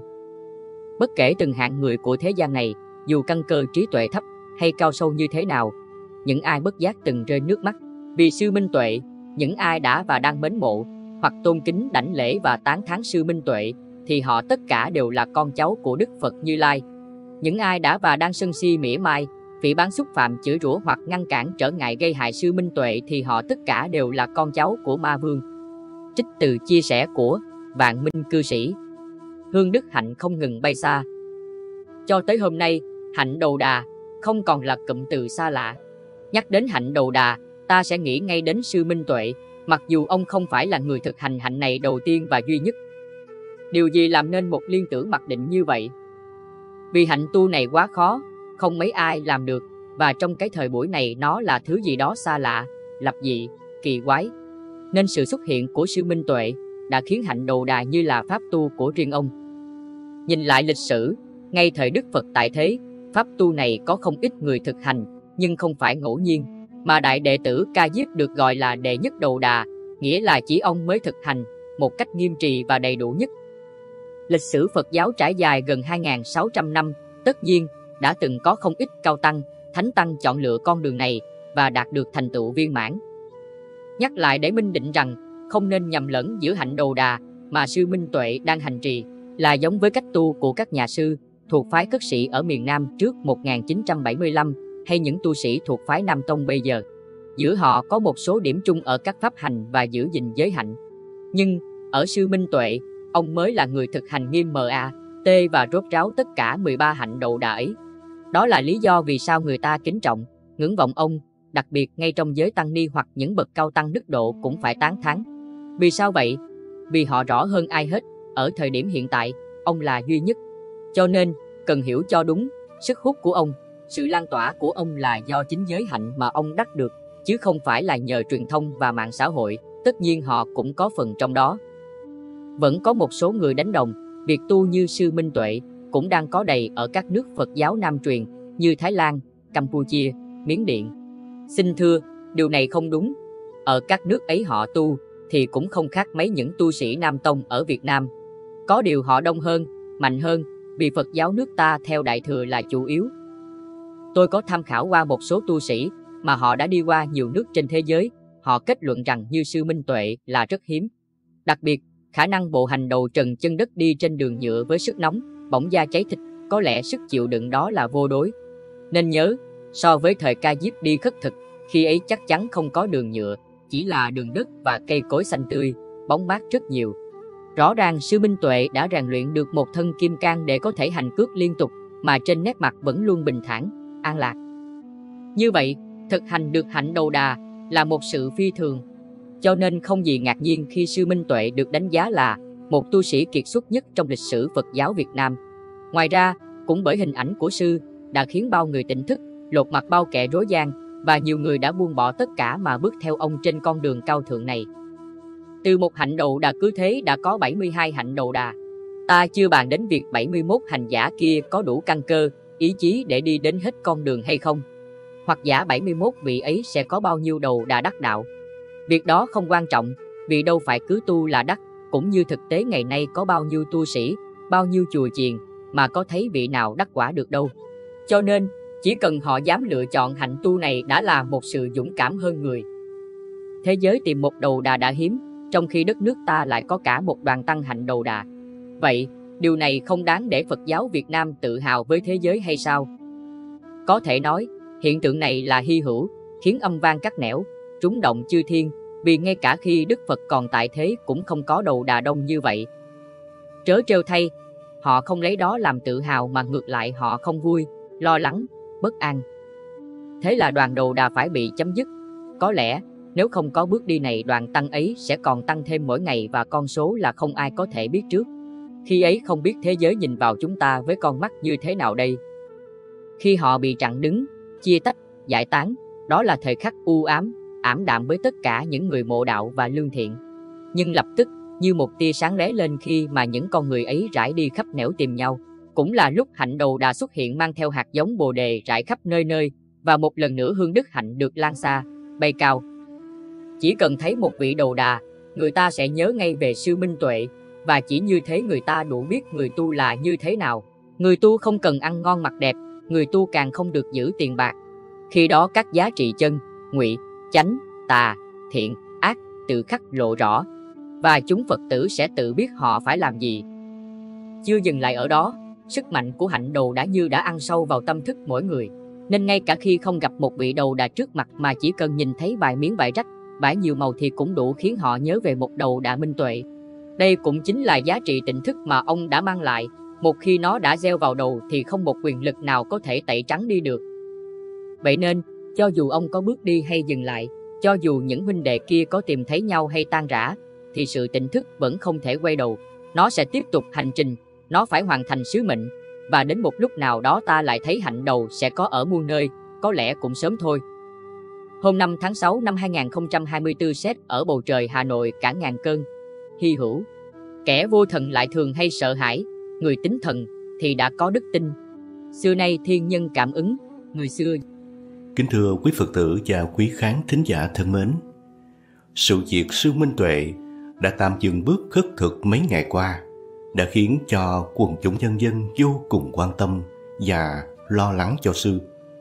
Bất kể từng hạng người của thế gian này, dù căn cơ trí tuệ thấp hay cao sâu như thế nào, những ai bất giác từng rơi nước mắt vì sư Minh Tuệ, những ai đã và đang mến mộ hoặc tôn kính đảnh lễ và tán thán sư Minh Tuệ, thì họ tất cả đều là con cháu của Đức Phật Như Lai. Những ai đã và đang sân si mỉa mai, phỉ báng xúc phạm chửi rủa hoặc ngăn cản trở ngại gây hại sư Minh Tuệ thì họ tất cả đều là con cháu của Ma Vương. Trích từ chia sẻ của Vạn Minh Cư Sĩ. Hương đức hạnh không ngừng bay xa. Cho tới hôm nay, hạnh đầu đà không còn là cụm từ xa lạ. Nhắc đến hạnh đầu đà, ta sẽ nghĩ ngay đến sư Minh Tuệ, mặc dù ông không phải là người thực hành hạnh này đầu tiên và duy nhất. Điều gì làm nên một liên tưởng mặc định như vậy? Vì hạnh tu này quá khó, không mấy ai làm được, và trong cái thời buổi này nó là thứ gì đó xa lạ, lập dị, kỳ quái. Nên sự xuất hiện của sư Minh Tuệ đã khiến hạnh đầu đà như là pháp tu của riêng ông. Nhìn lại lịch sử, ngay thời Đức Phật tại thế, pháp tu này có không ít người thực hành, nhưng không phải ngẫu nhiên, mà đại đệ tử Ca Diếp được gọi là đệ nhất đầu đà, nghĩa là chỉ ông mới thực hành một cách nghiêm trì và đầy đủ nhất. Lịch sử Phật giáo trải dài gần hai nghìn sáu trăm năm, tất nhiên đã từng có không ít cao tăng, thánh tăng chọn lựa con đường này và đạt được thành tựu viên mãn. Nhắc lại để minh định rằng không nên nhầm lẫn giữa hạnh đầu đà mà sư Minh Tuệ đang hành trì là giống với cách tu của các nhà sư thuộc phái Cất Sĩ ở miền Nam trước một nghìn chín trăm bảy mươi lăm hay những tu sĩ thuộc phái Nam Tông bây giờ. Giữa họ có một số điểm chung ở các pháp hành và giữ gìn giới hạnh. Nhưng ở sư Minh Tuệ, ông mới là người thực hành nghiêm ma, t và rốt ráo tất cả mười ba hạnh đầu đà ấy. Đó là lý do vì sao người ta kính trọng, ngưỡng vọng ông, đặc biệt ngay trong giới tăng ni hoặc những bậc cao tăng đức độ cũng phải tán thán. Vì sao vậy? Vì họ rõ hơn ai hết, ở thời điểm hiện tại, ông là duy nhất. Cho nên, cần hiểu cho đúng, sức hút của ông, sự lan tỏa của ông là do chính giới hạnh mà ông đắc được, chứ không phải là nhờ truyền thông và mạng xã hội, tất nhiên họ cũng có phần trong đó. Vẫn có một số người đánh đồng, việc tu như sư Minh Tuệ cũng đang có đầy ở các nước Phật giáo Nam truyền như Thái Lan, Campuchia, Miến Điện. Xin thưa, điều này không đúng. Ở các nước ấy họ tu thì cũng không khác mấy những tu sĩ Nam Tông ở Việt Nam. Có điều họ đông hơn, mạnh hơn, vì Phật giáo nước ta theo Đại Thừa là chủ yếu. Tôi có tham khảo qua một số tu sĩ mà họ đã đi qua nhiều nước trên thế giới, họ kết luận rằng như Sư Minh Tuệ là rất hiếm. Đặc biệt, khả năng bộ hành đầu trần chân đất đi trên đường nhựa với sức nóng, bỏng da cháy thịt, có lẽ sức chịu đựng đó là vô đối. Nên nhớ, so với thời Ca Diếp đi khất thực, khi ấy chắc chắn không có đường nhựa, chỉ là đường đất và cây cối xanh tươi, bóng mát rất nhiều. Rõ ràng Sư Minh Tuệ đã rèn luyện được một thân kim cang để có thể hành cước liên tục, mà trên nét mặt vẫn luôn bình thản, an lạc. Như vậy, thực hành được hạnh đầu đà là một sự phi thường. Cho nên không gì ngạc nhiên khi Sư Minh Tuệ được đánh giá là một tu sĩ kiệt xuất nhất trong lịch sử Phật giáo Việt Nam. Ngoài ra, cũng bởi hình ảnh của Sư đã khiến bao người tỉnh thức, lột mặt bao kẻ rối gian, và nhiều người đã buông bỏ tất cả mà bước theo ông trên con đường cao thượng này. Từ một hạnh đầu đà cứ thế đã có bảy mươi hai hạnh đầu đà. Ta chưa bàn đến việc bảy mươi mốt hành giả kia có đủ căn cơ, ý chí để đi đến hết con đường hay không. Hoặc giả bảy mươi mốt vị ấy sẽ có bao nhiêu đầu đà đắc đạo. Việc đó không quan trọng, vì đâu phải cứ tu là đắc, cũng như thực tế ngày nay có bao nhiêu tu sĩ, bao nhiêu chùa chiền, mà có thấy vị nào đắc quả được đâu. Cho nên, chỉ cần họ dám lựa chọn hạnh tu này đã là một sự dũng cảm hơn người. Thế giới tìm một đầu đà đã hiếm, trong khi đất nước ta lại có cả một đoàn tăng hạnh đầu đà. Vậy, điều này không đáng để Phật giáo Việt Nam tự hào với thế giới hay sao? Có thể nói, hiện tượng này là hy hữu, khiến âm vang các nẻo, trúng động chư thiên, vì ngay cả khi Đức Phật còn tại thế cũng không có đầu đà đông như vậy. Trớ trêu thay, họ không lấy đó làm tự hào mà ngược lại họ không vui, lo lắng, bất an. Thế là đoàn đầu đà phải bị chấm dứt. Có lẽ, nếu không có bước đi này đoàn tăng ấy sẽ còn tăng thêm mỗi ngày và con số là không ai có thể biết trước. Khi ấy không biết thế giới nhìn vào chúng ta với con mắt như thế nào đây. Khi họ bị chặn đứng, chia tách, giải tán, đó là thời khắc u ám, ảm đạm với tất cả những người mộ đạo và lương thiện. Nhưng lập tức, như một tia sáng lóe lên khi mà những con người ấy rải đi khắp nẻo tìm nhau. Cũng là lúc hạnh đầu đà xuất hiện mang theo hạt giống bồ đề rải khắp nơi nơi, và một lần nữa hương đức hạnh được lan xa, bay cao. Chỉ cần thấy một vị đầu đà, người ta sẽ nhớ ngay về Sư Minh Tuệ, và chỉ như thế người ta đủ biết người tu là như thế nào. Người tu không cần ăn ngon mặc đẹp, người tu càng không được giữ tiền bạc. Khi đó các giá trị chân, ngụy, chánh, tà, thiện, ác tự khắc lộ rõ, và chúng Phật tử sẽ tự biết họ phải làm gì. Chưa dừng lại ở đó, sức mạnh của hạnh đầu đã như đã ăn sâu vào tâm thức mỗi người, nên ngay cả khi không gặp một vị đầu đà trước mặt mà chỉ cần nhìn thấy vài miếng vải rách, vải nhiều màu thì cũng đủ khiến họ nhớ về một đầu đà minh tuệ. Đây cũng chính là giá trị tỉnh thức mà ông đã mang lại. Một khi nó đã gieo vào đầu thì không một quyền lực nào có thể tẩy trắng đi được. Vậy nên, cho dù ông có bước đi hay dừng lại, cho dù những huynh đệ kia có tìm thấy nhau hay tan rã, thì sự tỉnh thức vẫn không thể quay đầu. Nó sẽ tiếp tục hành trình, nó phải hoàn thành sứ mệnh, và đến một lúc nào đó ta lại thấy hạnh đầu sẽ có ở muôn nơi, có lẽ cũng sớm thôi. Hôm năm tháng sáu năm hai nghìn không trăm hai mươi tư sét ở bầu trời Hà Nội cả ngàn cơn. Hy hữu. Kẻ vô thần lại thường hay sợ hãi, người tín thần thì đã có đức tin. Xưa nay thiên nhân cảm ứng, người xưa. Kính thưa quý Phật tử và quý khán thính giả thân mến, sự việc Sư Minh Tuệ đã tạm dừng bước khất thực mấy ngày qua đã khiến cho quần chúng nhân dân vô cùng quan tâm và lo lắng cho Sư.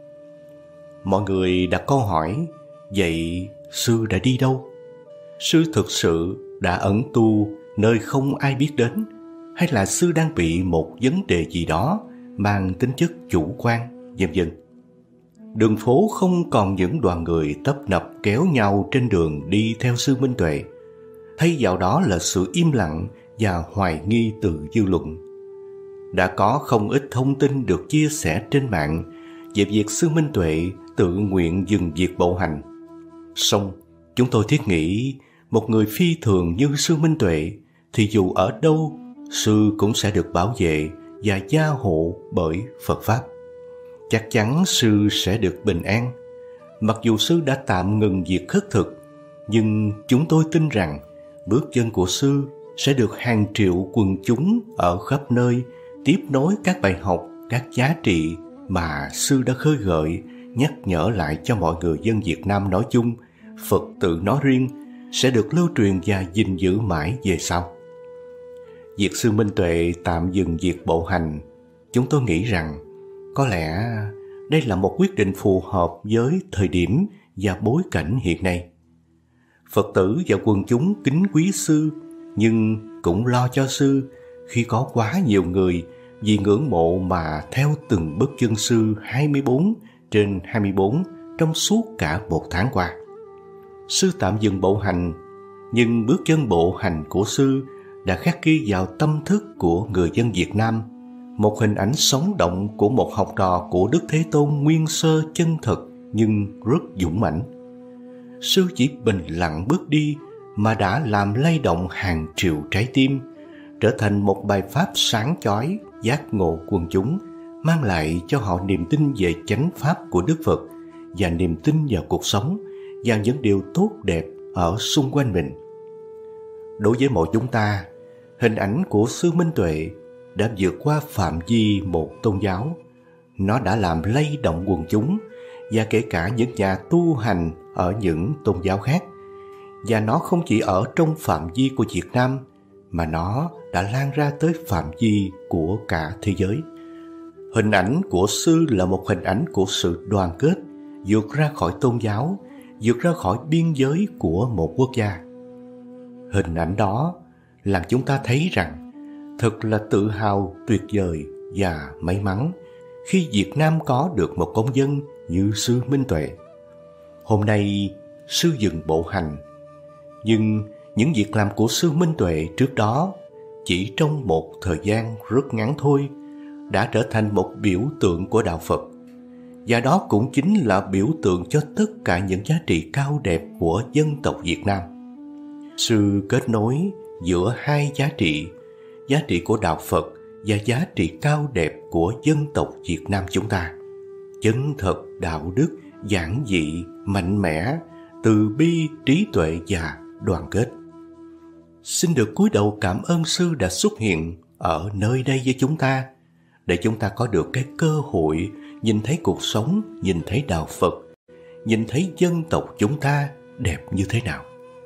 Mọi người đặt câu hỏi, vậy Sư đã đi đâu? Sư thực sự đã ẩn tu nơi không ai biết đến, hay là Sư đang bị một vấn đề gì đó mang tính chất chủ quan, vân vân. Đường phố không còn những đoàn người tấp nập kéo nhau trên đường đi theo Sư Minh Tuệ. Thay vào đó là sự im lặng và hoài nghi từ dư luận. Đã có không ít thông tin được chia sẻ trên mạng về việc Sư Minh Tuệ tự nguyện dừng việc bộ hành. Song, chúng tôi thiết nghĩ một người phi thường như Sư Minh Tuệ thì dù ở đâu, Sư cũng sẽ được bảo vệ và gia hộ bởi Phật Pháp. Chắc chắn Sư sẽ được bình an. Mặc dù Sư đã tạm ngừng việc khất thực, nhưng chúng tôi tin rằng bước chân của Sư sẽ được hàng triệu quần chúng ở khắp nơi tiếp nối các bài học, các giá trị mà sư đã khơi gợi, nhắc nhở lại cho mọi người dân Việt Nam nói chung, Phật tử nói riêng, sẽ được lưu truyền và gìn giữ mãi về sau. Việc sư Minh Tuệ tạm dừng việc bộ hành, chúng tôi nghĩ rằng có lẽ đây là một quyết định phù hợp với thời điểm và bối cảnh hiện nay. Phật tử và quần chúng kính quý sư, nhưng cũng lo cho sư khi có quá nhiều người vì ngưỡng mộ mà theo từng bước chân sư hai mươi bốn trên hai mươi bốn trong suốt cả một tháng qua. Sư tạm dừng bộ hành, nhưng bước chân bộ hành của sư đã khắc ghi vào tâm thức của người dân Việt Nam một hình ảnh sống động của một học trò của Đức Thế Tôn nguyên sơ chân thật nhưng rất dũng mãnh. Sư chỉ bình lặng bước đi mà đã làm lay động hàng triệu trái tim, trở thành một bài pháp sáng chói giác ngộ quần chúng, mang lại cho họ niềm tin về chánh pháp của Đức Phật và niềm tin vào cuộc sống và những điều tốt đẹp ở xung quanh mình. Đối với mỗi chúng ta, hình ảnh của sư Minh Tuệ đã vượt qua phạm vi một tôn giáo. Nó đã làm lay động quần chúng và kể cả những nhà tu hành ở những tôn giáo khác. Và nó không chỉ ở trong phạm vi của Việt Nam, mà nó đã lan ra tới phạm vi của cả thế giới. Hình ảnh của sư là một hình ảnh của sự đoàn kết, vượt ra khỏi tôn giáo, vượt ra khỏi biên giới của một quốc gia. Hình ảnh đó làm chúng ta thấy rằng thật là tự hào, tuyệt vời và may mắn khi Việt Nam có được một công dân như sư Minh Tuệ. Hôm nay sư dừng bộ hành, nhưng những việc làm của sư Minh Tuệ trước đó chỉ trong một thời gian rất ngắn thôi đã trở thành một biểu tượng của đạo Phật. Và đó cũng chính là biểu tượng cho tất cả những giá trị cao đẹp của dân tộc Việt Nam. Sư kết nối giữa hai giá trị, giá trị của đạo Phật và giá trị cao đẹp của dân tộc Việt Nam chúng ta. Chân thật, đạo đức, giản dị, mạnh mẽ, từ bi, trí tuệ và đoàn kết. Xin được cúi đầu cảm ơn sư đã xuất hiện ở nơi đây với chúng ta, để chúng ta có được cái cơ hội nhìn thấy cuộc sống, nhìn thấy đạo Phật, nhìn thấy dân tộc chúng ta đẹp như thế nào.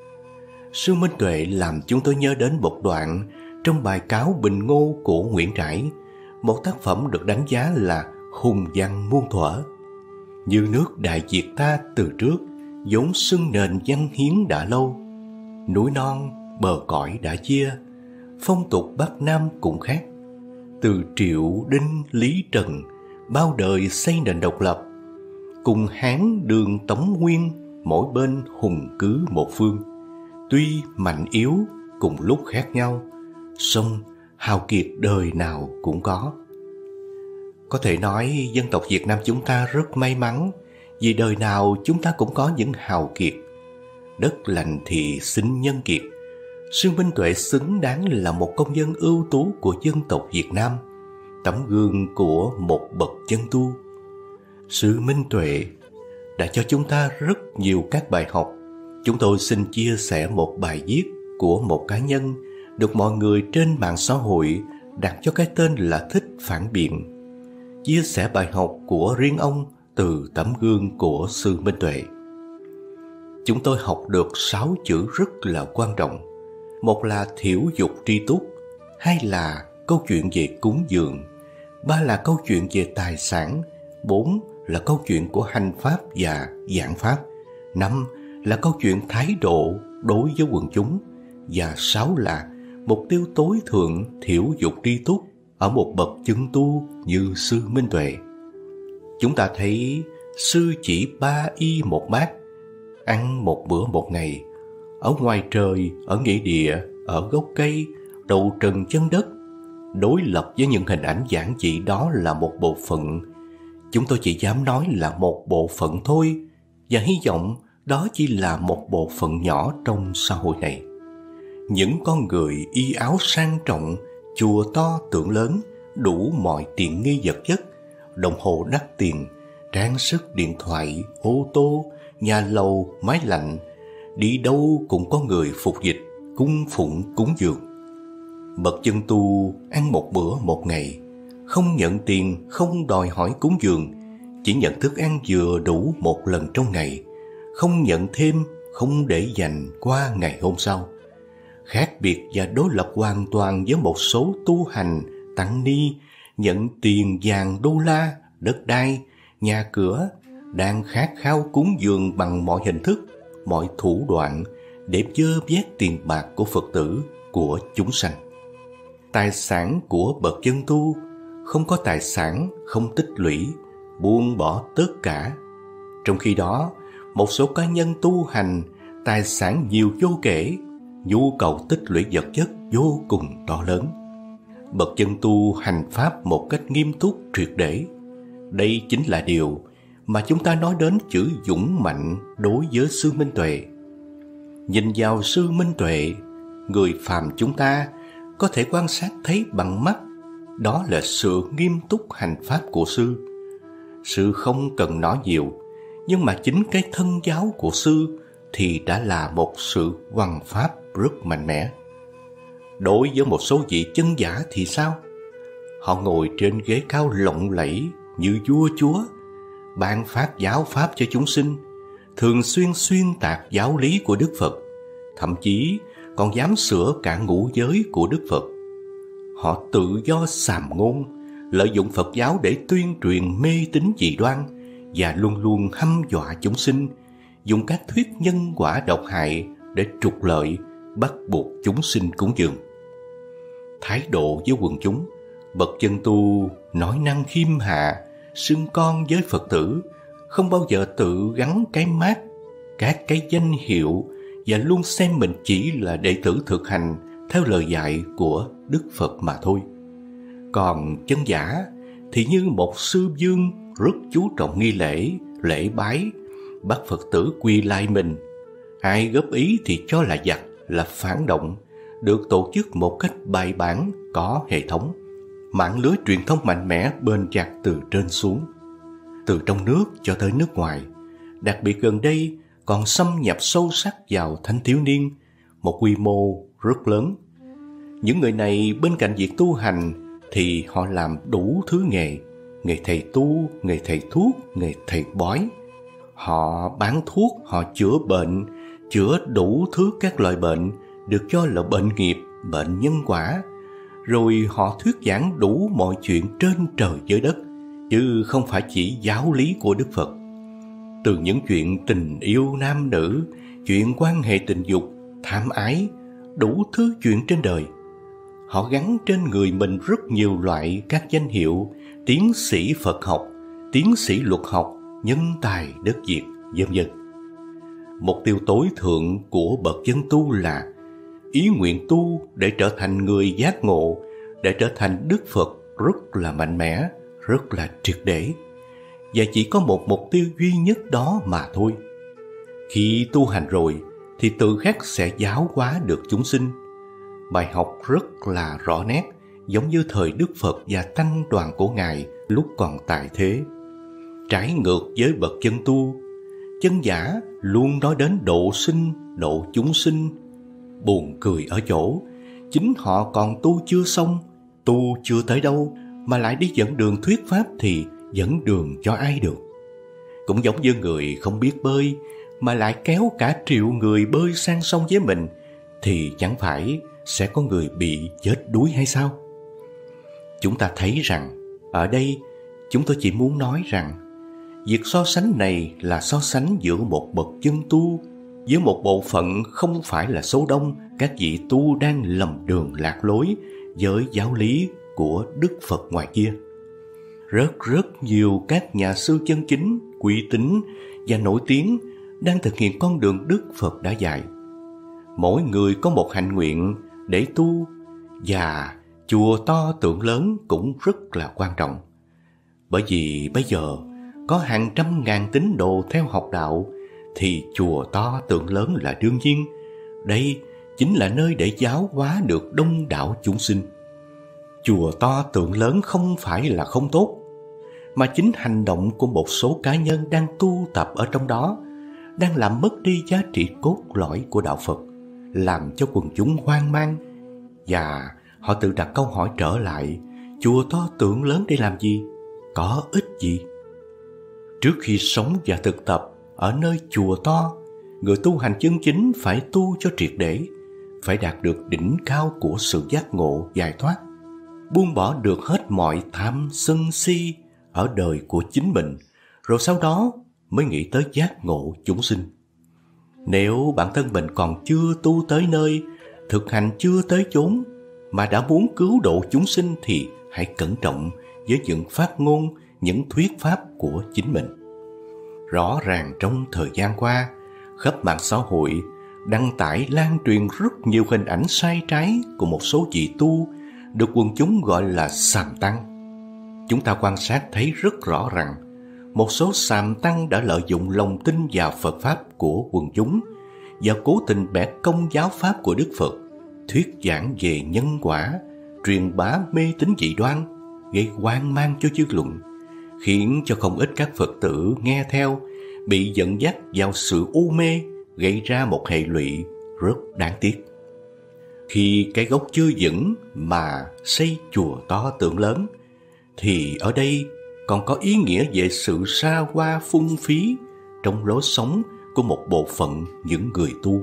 Sư Minh Tuệ làm chúng tôi nhớ đến một đoạn trong bài cáo Bình Ngô của Nguyễn Trãi, một tác phẩm được đánh giá là hùng văn muôn thuở. Như nước Đại Việt ta từ trước, vốn xưng nền văn hiến đã lâu. Núi non, bờ cõi đã chia, phong tục Bắc Nam cũng khác. Từ Triệu, Đinh, Lý, Trần, bao đời xây nền độc lập. Cùng Hán, Đường, Tống, Nguyên, mỗi bên hùng cứ một phương. Tuy mạnh yếu, cùng lúc khác nhau, song hào kiệt đời nào cũng có. Có thể nói dân tộc Việt Nam chúng ta rất may mắn, vì đời nào chúng ta cũng có những hào kiệt. Đất lành thì sinh nhân kiệt. Sư Minh Tuệ xứng đáng là một công dân ưu tú của dân tộc Việt Nam, tấm gương của một bậc chân tu. Sư Minh Tuệ đã cho chúng ta rất nhiều các bài học. Chúng tôi xin chia sẻ một bài viết của một cá nhân được mọi người trên mạng xã hội đặt cho cái tên là Thích Phản Biện. Chia sẻ bài học của riêng ông từ tấm gương của sư Minh Tuệ. Chúng tôi học được sáu chữ rất là quan trọng. Một là thiểu dục tri túc, hai là câu chuyện về cúng dường, ba là câu chuyện về tài sản, bốn là câu chuyện của hành pháp và giảng pháp, năm là câu chuyện thái độ đối với quần chúng, và sáu là mục tiêu tối thượng thiểu dục tri túc ở một bậc chân tu như sư Minh Tuệ. Chúng ta thấy sư chỉ ba y một bát, ăn một bữa một ngày, ở ngoài trời, ở nghĩa địa, ở gốc cây, đầu trần chân đất. Đối lập với những hình ảnh giản dị đó là một bộ phận, chúng tôi chỉ dám nói là một bộ phận thôi, và hy vọng đó chỉ là một bộ phận nhỏ trong xã hội này. Những con người y áo sang trọng, chùa to tượng lớn, đủ mọi tiện nghi vật chất, đồng hồ đắt tiền, trang sức điện thoại, ô tô, nhà lầu, máy lạnh, đi đâu cũng có người phục dịch, cung phụng cúng dường. Bậc chân tu ăn một bữa một ngày, không nhận tiền, không đòi hỏi cúng dường, chỉ nhận thức ăn vừa đủ một lần trong ngày, không nhận thêm, không để dành qua ngày hôm sau. Khác biệt và đối lập hoàn toàn với một số tu hành, tăng ni nhận tiền vàng đô la, đất đai, nhà cửa, đang khát khao cúng dường bằng mọi hình thức, mọi thủ đoạn để vơ vét tiền bạc của Phật tử, của chúng sanh. Tài sản của bậc chân tu không có tài sản, không tích lũy, buông bỏ tất cả. Trong khi đó, một số cá nhân tu hành, tài sản nhiều vô kể, nhu cầu tích lũy vật chất vô cùng to lớn. Bậc chân tu hành pháp một cách nghiêm túc triệt để. Đây chính là điều mà chúng ta nói đến chữ dũng mạnh đối với Sư Minh Tuệ. Nhìn vào Sư Minh Tuệ, người phàm chúng ta có thể quan sát thấy bằng mắt, đó là sự nghiêm túc hành pháp của Sư. Sư không cần nói nhiều, nhưng mà chính cái thân giáo của Sư thì đã là một sự hoằng pháp rất mạnh mẽ. Đối với một số vị chân giả thì sao? Họ ngồi trên ghế cao lộng lẫy như vua chúa, ban phát giáo pháp cho chúng sinh, thường xuyên xuyên tạc giáo lý của Đức Phật, thậm chí còn dám sửa cả ngũ giới của Đức Phật. Họ tự do sàm ngôn, lợi dụng Phật giáo để tuyên truyền mê tín dị đoan và luôn luôn hăm dọa chúng sinh, dùng các thuyết nhân quả độc hại để trục lợi, bắt buộc chúng sinh cúng dường. Thái độ với quần chúng, bậc chân tu nói năng khiêm hạ, xưng con với Phật tử, không bao giờ tự gắn cái mác, các cái danh hiệu và luôn xem mình chỉ là đệ tử thực hành theo lời dạy của Đức Phật mà thôi. Còn chân giả thì như một sư vương rất chú trọng nghi lễ, lễ bái, bắt Phật tử quy lai mình. Ai góp ý thì cho là giặc, là phản động, được tổ chức một cách bài bản, có hệ thống. Mạng lưới truyền thông mạnh mẽ bền chặt từ trên xuống, từ trong nước cho tới nước ngoài. Đặc biệt gần đây còn xâm nhập sâu sắc vào thanh thiếu niên, một quy mô rất lớn. Những người này bên cạnh việc tu hành thì họ làm đủ thứ nghề, nghề thầy tu, nghề thầy thuốc, nghề thầy bói. Họ bán thuốc, họ chữa bệnh, chữa đủ thứ các loại bệnh được cho là bệnh nghiệp, bệnh nhân quả. Rồi họ thuyết giảng đủ mọi chuyện trên trời dưới đất, chứ không phải chỉ giáo lý của Đức Phật. Từ những chuyện tình yêu nam nữ, chuyện quan hệ tình dục, tham ái, đủ thứ chuyện trên đời. Họ gắn trên người mình rất nhiều loại các danh hiệu tiến sĩ Phật học, tiến sĩ luật học, nhân tài đất Việt, vân vân. Mục tiêu tối thượng của bậc chân tu là ý nguyện tu để trở thành người giác ngộ, để trở thành Đức Phật rất là mạnh mẽ, rất là triệt để. Và chỉ có một mục tiêu duy nhất đó mà thôi. Khi tu hành rồi thì tự khắc sẽ giáo hóa được chúng sinh. Bài học rất là rõ nét, giống như thời Đức Phật và tăng đoàn của Ngài lúc còn tại thế. Trái ngược với bậc chân tu, chân giả luôn nói đến độ sinh, độ chúng sinh. Buồn cười ở chỗ, chính họ còn tu chưa xong, tu chưa tới đâu, mà lại đi dẫn đường thuyết pháp thì dẫn đường cho ai được. Cũng giống như người không biết bơi, mà lại kéo cả triệu người bơi sang sông với mình, thì chẳng phải sẽ có người bị chết đuối hay sao? Chúng ta thấy rằng, ở đây chúng tôi chỉ muốn nói rằng, việc so sánh này là so sánh giữa một bậc chân tu với một bộ phận không phải là số đông các vị tu đang lầm đường lạc lối với giáo lý của Đức Phật ngoài kia. Rất rất nhiều các nhà sư chân chính, uy tín và nổi tiếng đang thực hiện con đường Đức Phật đã dạy. Mỗi người có một hạnh nguyện để tu, và chùa to tượng lớn cũng rất là quan trọng. Bởi vì bây giờ có hàng trăm ngàn tín đồ theo học đạo thì chùa to tượng lớn là đương nhiên. Đây chính là nơi để giáo hóa được đông đảo chúng sinh. Chùa to tượng lớn không phải là không tốt, mà chính hành động của một số cá nhân đang tu tập ở trong đó đang làm mất đi giá trị cốt lõi của đạo Phật, làm cho quần chúng hoang mang. Và họ tự đặt câu hỏi trở lại, chùa to tượng lớn để làm gì? Có ích gì? Trước khi sống và thực tập ở nơi chùa to, người tu hành chân chính phải tu cho triệt để, phải đạt được đỉnh cao của sự giác ngộ giải thoát, buông bỏ được hết mọi tham sân si ở đời của chính mình, rồi sau đó mới nghĩ tới giác ngộ chúng sinh. Nếu bản thân mình còn chưa tu tới nơi, thực hành chưa tới chốn, mà đã muốn cứu độ chúng sinh thì hãy cẩn trọng với những phát ngôn, những thuyết pháp của chính mình. Rõ ràng trong thời gian qua, khắp mạng xã hội đăng tải lan truyền rất nhiều hình ảnh sai trái của một số vị tu được quần chúng gọi là sàm tăng. Chúng ta quan sát thấy rất rõ rằng một số sàm tăng đã lợi dụng lòng tin vào Phật Pháp của quần chúng và cố tình bẻ cong giáo Pháp của Đức Phật, thuyết giảng về nhân quả, truyền bá mê tín dị đoan, gây hoang mang cho dư luận, khiến cho không ít các Phật tử nghe theo bị dẫn dắt vào sự u mê, gây ra một hệ lụy rất đáng tiếc. Khi cái gốc chưa vững mà xây chùa to tượng lớn, thì ở đây còn có ý nghĩa về sự xa hoa phung phí trong lối sống của một bộ phận những người tu.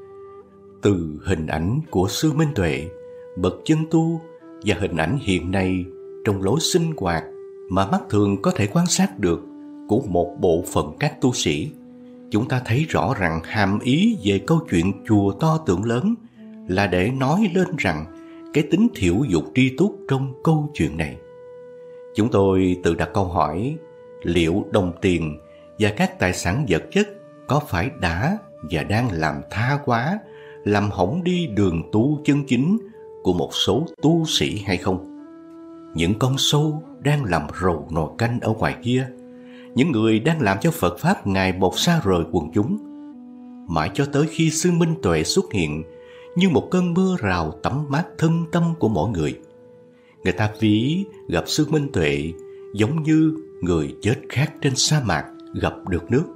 Từ hình ảnh của Sư Minh Tuệ, bậc chân tu, và hình ảnh hiện nay trong lối sinh hoạt mà mắt thường có thể quan sát được của một bộ phận các tu sĩ, chúng ta thấy rõ rằng hàm ý về câu chuyện chùa to tượng lớn là để nói lên rằng cái tính thiểu dục tri túc trong câu chuyện này. Chúng tôi tự đặt câu hỏi, liệu đồng tiền và các tài sản vật chất có phải đã và đang làm tha hóa, làm hỏng đi đường tu chân chính của một số tu sĩ hay không? Những con sâu đang làm rầu nồi canh ở ngoài kia, những người đang làm cho Phật Pháp ngày một xa rời quần chúng, mãi cho tới khi Sư Minh Tuệ xuất hiện như một cơn mưa rào tắm mát thân tâm của mỗi người. Người ta ví gặp Sư Minh Tuệ giống như người chết khát trên sa mạc gặp được nước.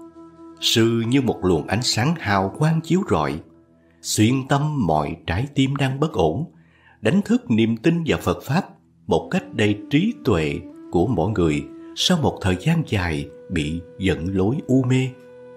Sư như một luồng ánh sáng hào quang chiếu rọi, xuyên tâm mọi trái tim đang bất ổn, đánh thức niềm tin vào Phật Pháp một cách đầy trí tuệ của mỗi người sau một thời gian dài bị dẫn lối u mê.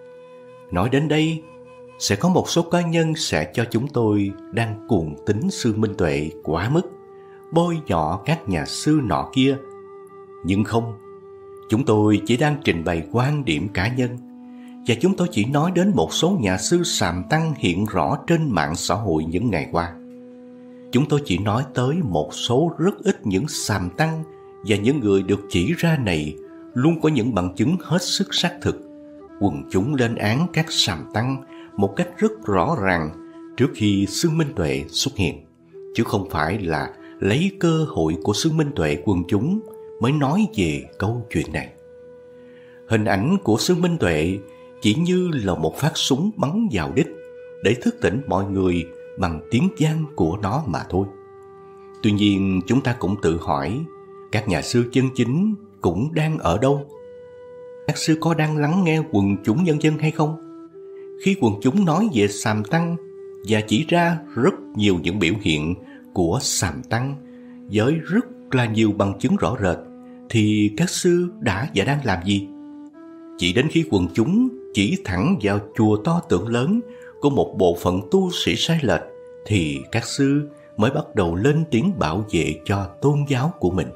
Nói đến đây, sẽ có một số cá nhân sẽ cho chúng tôi đang cuồng tín Sư Minh Tuệ quá mức, bôi nhọ các nhà sư nọ kia. Nhưng không, chúng tôi chỉ đang trình bày quan điểm cá nhân, và chúng tôi chỉ nói đến một số nhà sư sàm tăng hiện rõ trên mạng xã hội những ngày qua. Chúng tôi chỉ nói tới một số rất ít những sàm tăng, và những người được chỉ ra này luôn có những bằng chứng hết sức xác thực. Quần chúng lên án các sàm tăng một cách rất rõ ràng trước khi Sư Minh Tuệ xuất hiện, chứ không phải là lấy cơ hội của Sư Minh Tuệ quần chúng mới nói về câu chuyện này. Hình ảnh của Sư Minh Tuệ chỉ như là một phát súng bắn vào đích để thức tỉnh mọi người bằng tiếng vang của nó mà thôi. Tuy nhiên, chúng ta cũng tự hỏi, các nhà sư chân chính cũng đang ở đâu? Các sư có đang lắng nghe quần chúng nhân dân hay không? Khi quần chúng nói về sàm tăng và chỉ ra rất nhiều những biểu hiện của sàm tăng với rất là nhiều bằng chứng rõ rệt, thì các sư đã và đang làm gì? Chỉ đến khi quần chúng chỉ thẳng vào chùa to tượng lớn của một bộ phận tu sĩ sai lệch, thì các sư mới bắt đầu lên tiếng bảo vệ cho tôn giáo của mình.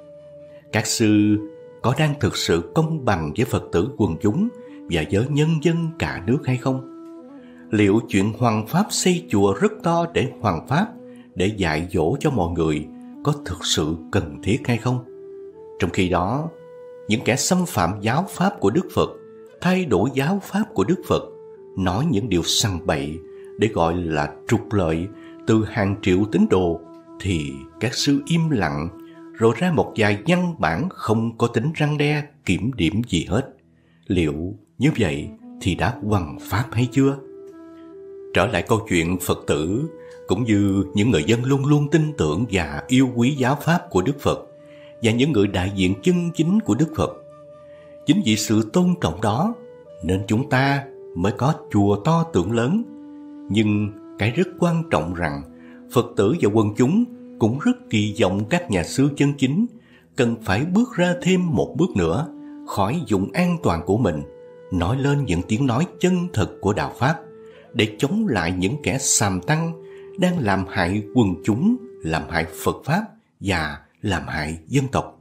Các sư có đang thực sự công bằng với Phật tử quần chúng và với nhân dân cả nước hay không? Liệu chuyện hoằng pháp xây chùa rất to để hoằng pháp, để dạy dỗ cho mọi người có thực sự cần thiết hay không? Trong khi đó, những kẻ xâm phạm giáo pháp của Đức Phật, thay đổi giáo pháp của Đức Phật, nói những điều sằng bậy để gọi là trục lợi từ hàng triệu tín đồ, thì các sư im lặng rồi ra một vài văn bản không có tính răn đe, kiểm điểm gì hết. Liệu như vậy thì đã hoằng pháp hay chưa? Trở lại câu chuyện Phật tử, cũng như những người dân luôn luôn tin tưởng và yêu quý giáo pháp của Đức Phật và những người đại diện chân chính của Đức Phật. Chính vì sự tôn trọng đó nên chúng ta mới có chùa to tượng lớn. Nhưng cái rất quan trọng rằng Phật tử và quần chúng cũng rất kỳ vọng các nhà sư chân chính cần phải bước ra thêm một bước nữa khỏi vùng an toàn của mình, nói lên những tiếng nói chân thực của đạo Pháp để chống lại những kẻ xàm tăng đang làm hại quần chúng, làm hại Phật Pháp và làm hại dân tộc.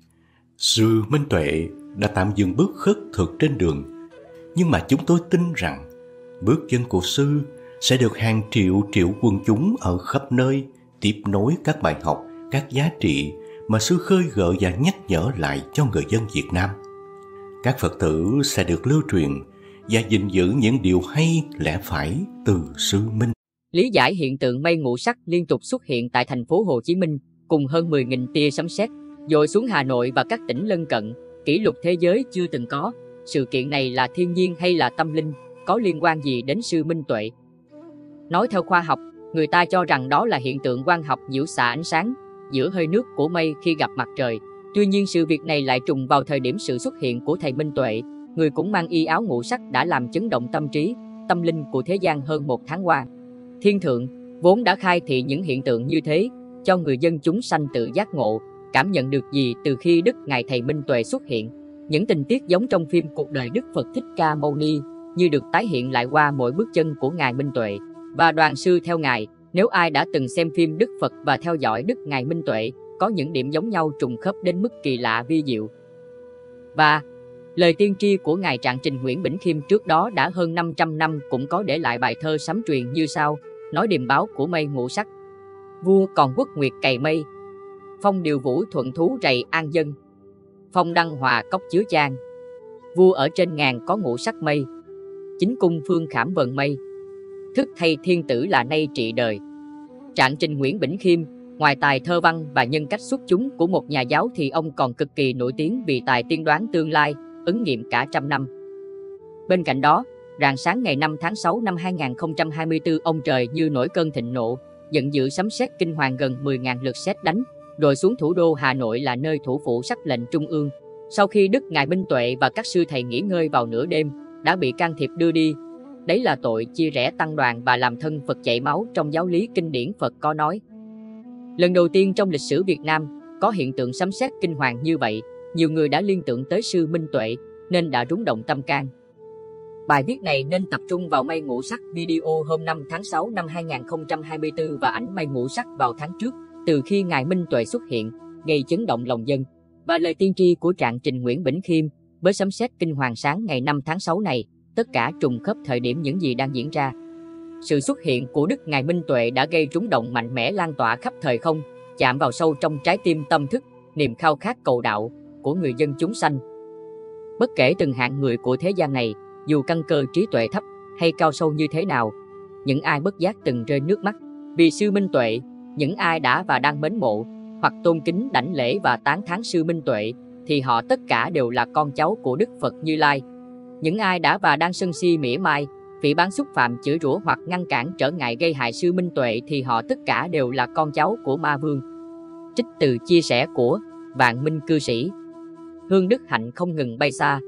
Sư Minh Tuệ đã tạm dừng bước khất thực trên đường, nhưng mà chúng tôi tin rằng bước chân của sư sẽ được hàng triệu triệu quần chúng ở khắp nơi tiếp nối các bài học, các giá trị mà sư khơi gợi và nhắc nhở lại cho người dân Việt Nam. Các Phật tử sẽ được lưu truyền và gìn giữ những điều hay lẽ phải từ sư Minh. Lý giải hiện tượng mây ngũ sắc liên tục xuất hiện tại thành phố Hồ Chí Minh cùng hơn mười nghìn tia sấm sét dội xuống Hà Nội và các tỉnh lân cận, kỷ lục thế giới chưa từng có. Sự kiện này là thiên nhiên hay là tâm linh, có liên quan gì đến sư Minh Tuệ? Nói theo khoa học, người ta cho rằng đó là hiện tượng quang học nhiễu xạ ánh sáng giữa hơi nước của mây khi gặp mặt trời. Tuy nhiên sự việc này lại trùng vào thời điểm sự xuất hiện của thầy Minh Tuệ, người cũng mang y áo ngũ sắc đã làm chấn động tâm trí, tâm linh của thế gian hơn một tháng qua. Thiên thượng vốn đã khai thị những hiện tượng như thế cho người dân chúng sanh tự giác ngộ, cảm nhận được gì từ khi Đức Ngài Thầy Minh Tuệ xuất hiện. Những tình tiết giống trong phim Cuộc đời Đức Phật Thích Ca Mâu Ni như được tái hiện lại qua mỗi bước chân của Ngài Minh Tuệ và đoàn sư theo Ngài. Nếu ai đã từng xem phim Đức Phật và theo dõi Đức Ngài Minh Tuệ, có những điểm giống nhau trùng khớp đến mức kỳ lạ vi diệu. Và lời tiên tri của Ngài Trạng Trình Nguyễn Bỉnh Khiêm trước đó đã hơn năm trăm năm cũng có để lại bài thơ sấm truyền như sau, nói điềm báo của mây ngũ sắc. Vua còn quốc nguyệt cày mây, phong điều vũ thuận thú rầy an dân, phong đăng hòa cốc chứa chan. Vua ở trên ngàn có ngũ sắc mây, chính cung phương khảm vần mây, thức thay thiên tử là nay trị đời. Trạng Trình Nguyễn Bỉnh Khiêm, ngoài tài thơ văn và nhân cách xuất chúng của một nhà giáo thì ông còn cực kỳ nổi tiếng vì tài tiên đoán tương lai, ứng nghiệm cả trăm năm. Bên cạnh đó, rạng sáng ngày năm tháng sáu năm hai nghìn không trăm hai mươi tư, ông trời như nổi cơn thịnh nộ, giận dữ sấm sét kinh hoàng gần mười nghìn lượt sét đánh, rồi xuống thủ đô Hà Nội là nơi thủ phủ sắc lệnh trung ương. Sau khi Đức Ngài Minh Tuệ và các sư thầy nghỉ ngơi vào nửa đêm, đã bị can thiệp đưa đi. Đấy là tội chia rẽ tăng đoàn và làm thân Phật chảy máu. Trong giáo lý kinh điển Phật có nói. Lần đầu tiên trong lịch sử Việt Nam có hiện tượng sấm sét kinh hoàng như vậy, nhiều người đã liên tưởng tới sư Minh Tuệ nên đã rúng động tâm can. Bài viết này nên tập trung vào mây ngũ sắc video hôm năm tháng sáu năm hai nghìn không trăm hai mươi tư và ảnh mây ngũ sắc vào tháng trước từ khi Ngài Minh Tuệ xuất hiện, gây chấn động lòng dân, và lời tiên tri của Trạng Trình Nguyễn Bỉnh Khiêm với sấm sét kinh hoàng sáng ngày năm tháng sáu này, tất cả trùng khớp thời điểm những gì đang diễn ra. Sự xuất hiện của Đức Ngài Minh Tuệ đã gây rúng động mạnh mẽ lan tỏa khắp thời không, chạm vào sâu trong trái tim tâm thức, niềm khao khát cầu đạo của người dân chúng sanh. Bất kể từng hạng người của thế gian này, dù căn cơ trí tuệ thấp hay cao sâu như thế nào, những ai bất giác từng rơi nước mắt vì sư Minh Tuệ, những ai đã và đang mến mộ hoặc tôn kính đảnh lễ và tán thán sư Minh Tuệ, thì họ tất cả đều là con cháu của Đức Phật Như Lai. Những ai đã và đang sân si mỉa mai, phỉ báng xúc phạm chửi rủa hoặc ngăn cản trở ngại gây hại sư Minh Tuệ thì họ tất cả đều là con cháu của Ma Vương. Trích từ chia sẻ của Vạn Minh Cư Sĩ. Hương đức hạnh không ngừng bay xa.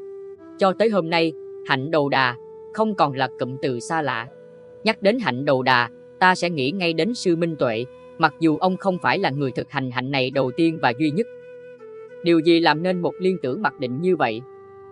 Cho tới hôm nay, hạnh đầu đà không còn là cụm từ xa lạ. Nhắc đến hạnh đầu đà, ta sẽ nghĩ ngay đến sư Minh Tuệ, mặc dù ông không phải là người thực hành hạnh này đầu tiên và duy nhất. Điều gì làm nên một liên tưởng mặc định như vậy?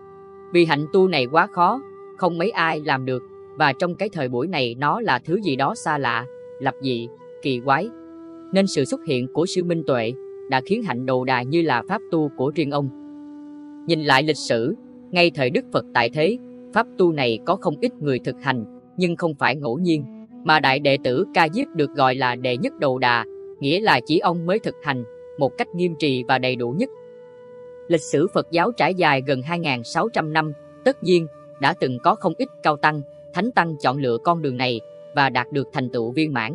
Vì hạnh tu này quá khó, không mấy ai làm được, và trong cái thời buổi này nó là thứ gì đó xa lạ, lập dị, kỳ quái. Nên sự xuất hiện của sư Minh Tuệ đã khiến hạnh đầu đà như là pháp tu của riêng ông. Nhìn lại lịch sử, ngay thời Đức Phật tại thế, pháp tu này có không ít người thực hành, nhưng không phải ngẫu nhiên, mà đại đệ tử Ca Diếp được gọi là đệ nhất đầu đà, nghĩa là chỉ ông mới thực hành một cách nghiêm trì và đầy đủ nhất. Lịch sử Phật giáo trải dài gần hai nghìn sáu trăm năm, tất nhiên đã từng có không ít cao tăng, thánh tăng chọn lựa con đường này và đạt được thành tựu viên mãn.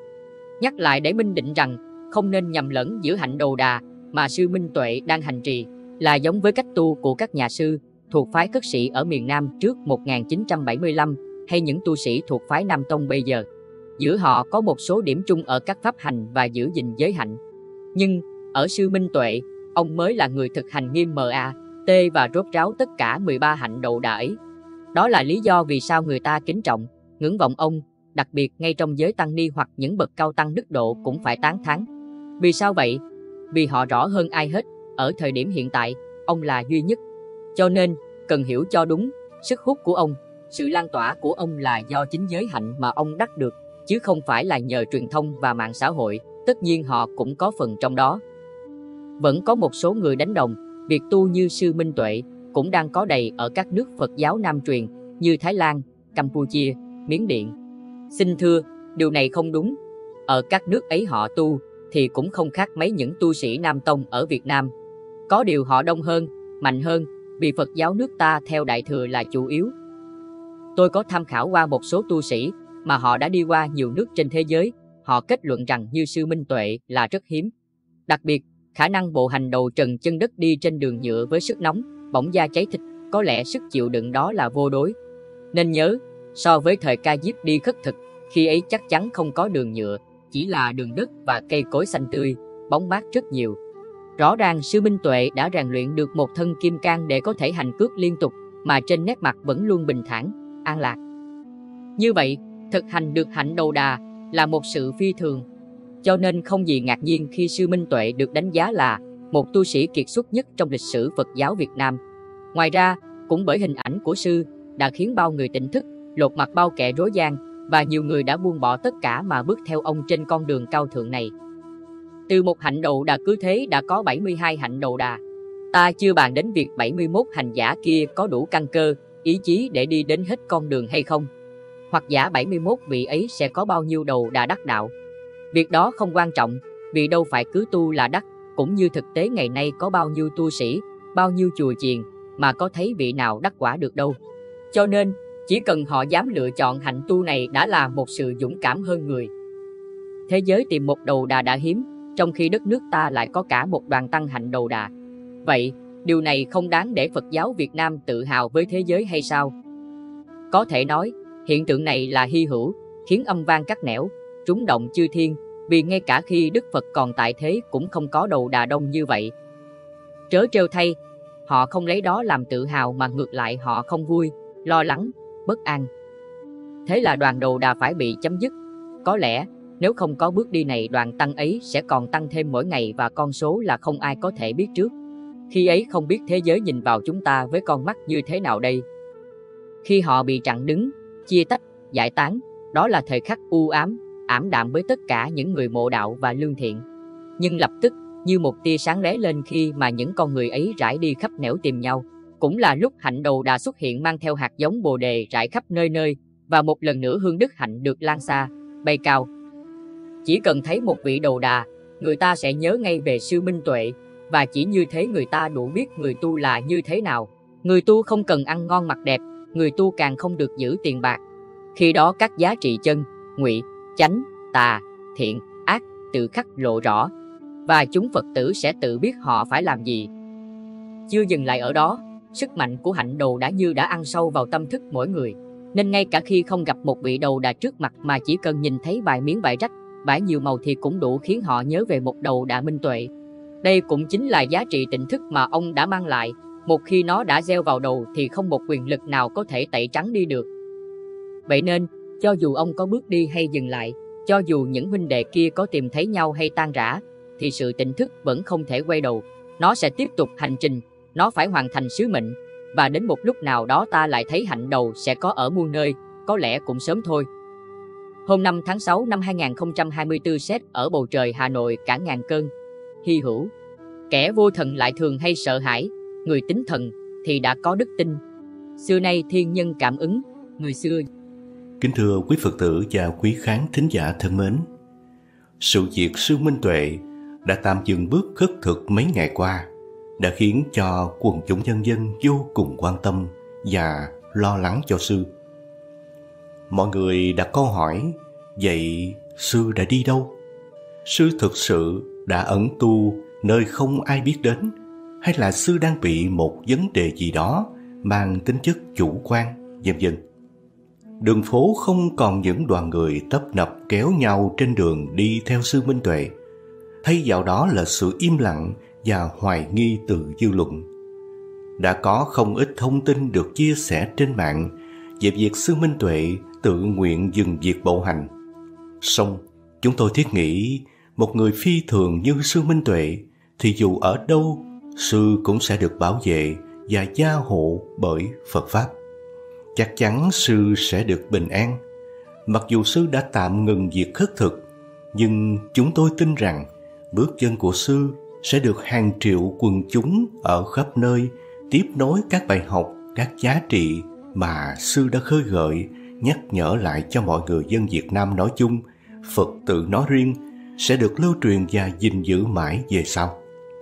Nhắc lại để minh định rằng không nên nhầm lẫn giữa hạnh đầu đà mà sư Minh Tuệ đang hành trì là giống với cách tu của các nhà sư thuộc phái Cất Sĩ ở miền Nam trước một nghìn chín trăm bảy mươi lăm hay những tu sĩ thuộc phái Nam Tông bây giờ. Giữa họ có một số điểm chung ở các pháp hành và giữ gìn giới hạnh. Nhưng ở sư Minh Tuệ, ông mới là người thực hành nghiêm ma, t và rốt ráo tất cả mười ba hạnh đầu đà ấy. Đó là lý do vì sao người ta kính trọng, ngưỡng vọng ông đặc biệt ngay trong giới tăng ni hoặc những bậc cao tăng đức độ cũng phải tán thán. Vì sao vậy? Vì họ rõ hơn ai hết, ở thời điểm hiện tại, ông là duy nhất. Cho nên, cần hiểu cho đúng, sức hút của ông, sự lan tỏa của ông là do chính giới hạnh mà ông đắc được, chứ không phải là nhờ truyền thông và mạng xã hội, tất nhiên họ cũng có phần trong đó. Vẫn có một số người đánh đồng, việc tu như Sư Minh Tuệ cũng đang có đầy ở các nước Phật giáo Nam truyền như Thái Lan, Campuchia, Miến Điện. Xin thưa, điều này không đúng. Ở các nước ấy họ tu thì cũng không khác mấy những tu sĩ Nam Tông ở Việt Nam. Có điều họ đông hơn, mạnh hơn, vì Phật giáo nước ta theo Đại Thừa là chủ yếu. Tôi có tham khảo qua một số tu sĩ mà họ đã đi qua nhiều nước trên thế giới, họ kết luận rằng như Sư Minh Tuệ là rất hiếm. Đặc biệt, khả năng bộ hành đầu trần chân đất đi trên đường nhựa với sức nóng, bỏng da cháy thịt, có lẽ sức chịu đựng đó là vô đối. Nên nhớ, so với thời Ca Diếp đi khất thực, khi ấy chắc chắn không có đường nhựa, chỉ là đường đất và cây cối xanh tươi, bóng mát rất nhiều. Rõ ràng Sư Minh Tuệ đã rèn luyện được một thân kim cang để có thể hành cước liên tục, mà trên nét mặt vẫn luôn bình thản, an lạc. Như vậy, thực hành được hạnh đầu đà là một sự phi thường. Cho nên không gì ngạc nhiên khi Sư Minh Tuệ được đánh giá là một tu sĩ kiệt xuất nhất trong lịch sử Phật giáo Việt Nam. Ngoài ra, cũng bởi hình ảnh của Sư đã khiến bao người tỉnh thức, lột mặt bao kẻ rối gian, và nhiều người đã buông bỏ tất cả mà bước theo ông trên con đường cao thượng này. Từ một hạnh đầu đà cứ thế đã có bảy mươi hai hạnh đầu đà. Ta chưa bàn đến việc bảy mươi mốt hành giả kia có đủ căn cơ, ý chí để đi đến hết con đường hay không. Hoặc giả bảy mươi mốt vị ấy sẽ có bao nhiêu đầu đà đắc đạo. Việc đó không quan trọng, vì đâu phải cứ tu là đắc, cũng như thực tế ngày nay có bao nhiêu tu sĩ, bao nhiêu chùa chiền, mà có thấy vị nào đắc quả được đâu. Cho nên, chỉ cần họ dám lựa chọn hạnh tu này đã là một sự dũng cảm hơn người. Thế giới tìm một đầu đà đã hiếm, trong khi đất nước ta lại có cả một đoàn tăng hạnh đầu đà. Vậy, điều này không đáng để Phật giáo Việt Nam tự hào với thế giới hay sao? Có thể nói, hiện tượng này là hy hữu, khiến âm vang cắt nẻo, rúng động chư thiên, vì ngay cả khi Đức Phật còn tại thế cũng không có đầu đà đông như vậy. Trớ trêu thay, họ không lấy đó làm tự hào mà ngược lại họ không vui, lo lắng, bất an. Thế là đoàn đầu đà phải bị chấm dứt. Có lẽ, nếu không có bước đi này đoàn tăng ấy sẽ còn tăng thêm mỗi ngày và con số là không ai có thể biết trước. Khi ấy không biết thế giới nhìn vào chúng ta với con mắt như thế nào đây. Khi họ bị chặn đứng, chia tách, giải tán, đó là thời khắc u ám, ảm đạm với tất cả những người mộ đạo và lương thiện. Nhưng lập tức, như một tia sáng lóe lên khi mà những con người ấy rải đi khắp nẻo tìm nhau, cũng là lúc hạnh đầu đà xuất hiện mang theo hạt giống bồ đề rải khắp nơi nơi, và một lần nữa hương đức hạnh được lan xa, bay cao. Chỉ cần thấy một vị đầu đà, người ta sẽ nhớ ngay về Sư Minh Tuệ, và chỉ như thế người ta đủ biết người tu là như thế nào. Người tu không cần ăn ngon mặc đẹp, người tu càng không được giữ tiền bạc. Khi đó các giá trị chân, ngụy, chánh, tà, thiện, ác tự khắc lộ rõ, và chúng Phật tử sẽ tự biết họ phải làm gì. Chưa dừng lại ở đó, sức mạnh của hạnh đầu đã như đã ăn sâu vào tâm thức mỗi người, nên ngay cả khi không gặp một vị đầu đà trước mặt mà chỉ cần nhìn thấy vài miếng vải rách, vải nhiều màu thì cũng đủ khiến họ nhớ về một đầu đà minh tuệ. Đây cũng chính là giá trị tỉnh thức mà ông đã mang lại. Một khi nó đã gieo vào đầu thì không một quyền lực nào có thể tẩy trắng đi được. Vậy nên, cho dù ông có bước đi hay dừng lại, cho dù những huynh đệ kia có tìm thấy nhau hay tan rã, thì sự tỉnh thức vẫn không thể quay đầu. Nó sẽ tiếp tục hành trình, nó phải hoàn thành sứ mệnh, và đến một lúc nào đó ta lại thấy hạnh đầu sẽ có ở muôn nơi, có lẽ cũng sớm thôi. Hôm năm tháng sáu năm hai nghìn không trăm hai mươi tư sét ở bầu trời Hà Nội cả ngàn cơn. Hy hữu. Kẻ vô thần lại thường hay sợ hãi, người tín thần thì đã có đức tin. Xưa nay thiên nhân cảm ứng, người xưa. Kính thưa quý Phật tử và quý khán thính giả thân mến, sự việc Sư Minh Tuệ đã tạm dừng bước khất thực mấy ngày qua đã khiến cho quần chúng nhân dân vô cùng quan tâm và lo lắng cho Sư. Mọi người đặt câu hỏi, vậy Sư đã đi đâu? Sư thực sự đã ẩn tu nơi không ai biết đến, hay là Sư đang bị một vấn đề gì đó mang tính chất chủ quan, vân vân. Đường phố không còn những đoàn người tấp nập kéo nhau trên đường đi theo Sư Minh Tuệ. Thay vào đó là sự im lặng và hoài nghi từ dư luận. Đã có không ít thông tin được chia sẻ trên mạng về việc sư Minh Tuệ tự nguyện dừng việc bộ hành. Song chúng tôi thiết nghĩ một người phi thường như sư Minh Tuệ thì dù ở đâu, sư cũng sẽ được bảo vệ và gia hộ bởi Phật Pháp. Chắc chắn sư sẽ được bình an. Mặc dù sư đã tạm ngừng việc khất thực, nhưng chúng tôi tin rằng bước chân của sư sẽ được hàng triệu quần chúng ở khắp nơi tiếp nối các bài học, các giá trị mà sư đã khơi gợi, nhắc nhở lại cho mọi người dân Việt Nam nói chung, Phật tử nói riêng, sẽ được lưu truyền và gìn giữ mãi về sau.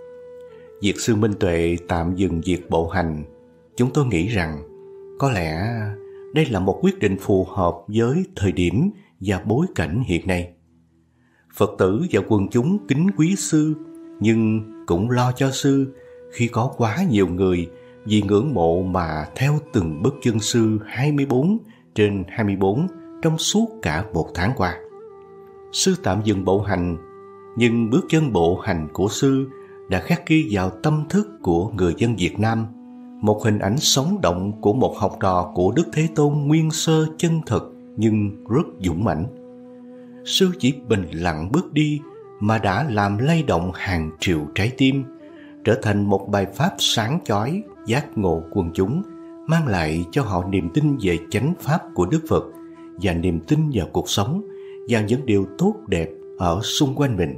Việc sư Minh Tuệ tạm dừng việc bộ hành, chúng tôi nghĩ rằng có lẽ đây là một quyết định phù hợp với thời điểm và bối cảnh hiện nay. Phật tử và quần chúng kính quý sư, nhưng cũng lo cho sư khi có quá nhiều người vì ngưỡng mộ mà theo từng bước chân sư hai mươi bốn trên hai mươi bốn trong suốt cả một tháng qua. Sư tạm dừng bộ hành, nhưng bước chân bộ hành của sư đã khắc ghi vào tâm thức của người dân Việt Nam một hình ảnh sống động của một học trò của Đức Thế Tôn nguyên sơ chân thực nhưng rất dũng mãnh. Sư chỉ bình lặng bước đi mà đã làm lay động hàng triệu trái tim, trở thành một bài pháp sáng chói giác ngộ quần chúng, mang lại cho họ niềm tin về chánh pháp của Đức Phật và niềm tin vào cuộc sống và những điều tốt đẹp ở xung quanh mình.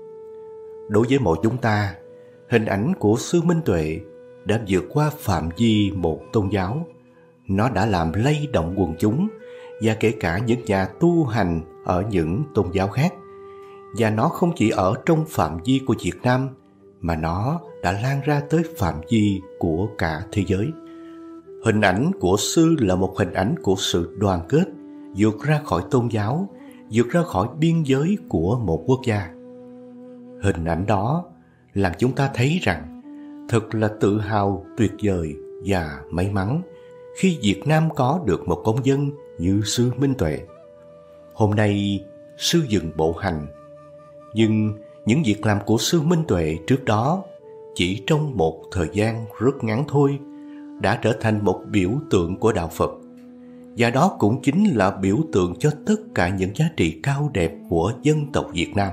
Đối với mỗi chúng ta, hình ảnh của sư Minh Tuệ đã vượt qua phạm vi một tôn giáo. Nó đã làm lay động quần chúng và kể cả những nhà tu hành ở những tôn giáo khác. Và nó không chỉ ở trong phạm vi của Việt Nam, mà nó đã lan ra tới phạm vi của cả thế giới. Hình ảnh của sư là một hình ảnh của sự đoàn kết, vượt ra khỏi tôn giáo, vượt ra khỏi biên giới của một quốc gia. Hình ảnh đó làm chúng ta thấy rằng thật là tự hào, tuyệt vời và may mắn khi Việt Nam có được một công dân như sư Minh Tuệ. Hôm nay sư dừng bộ hành, nhưng những việc làm của sư Minh Tuệ trước đó chỉ trong một thời gian rất ngắn thôi đã trở thành một biểu tượng của đạo Phật. Và đó cũng chính là biểu tượng cho tất cả những giá trị cao đẹp của dân tộc Việt Nam.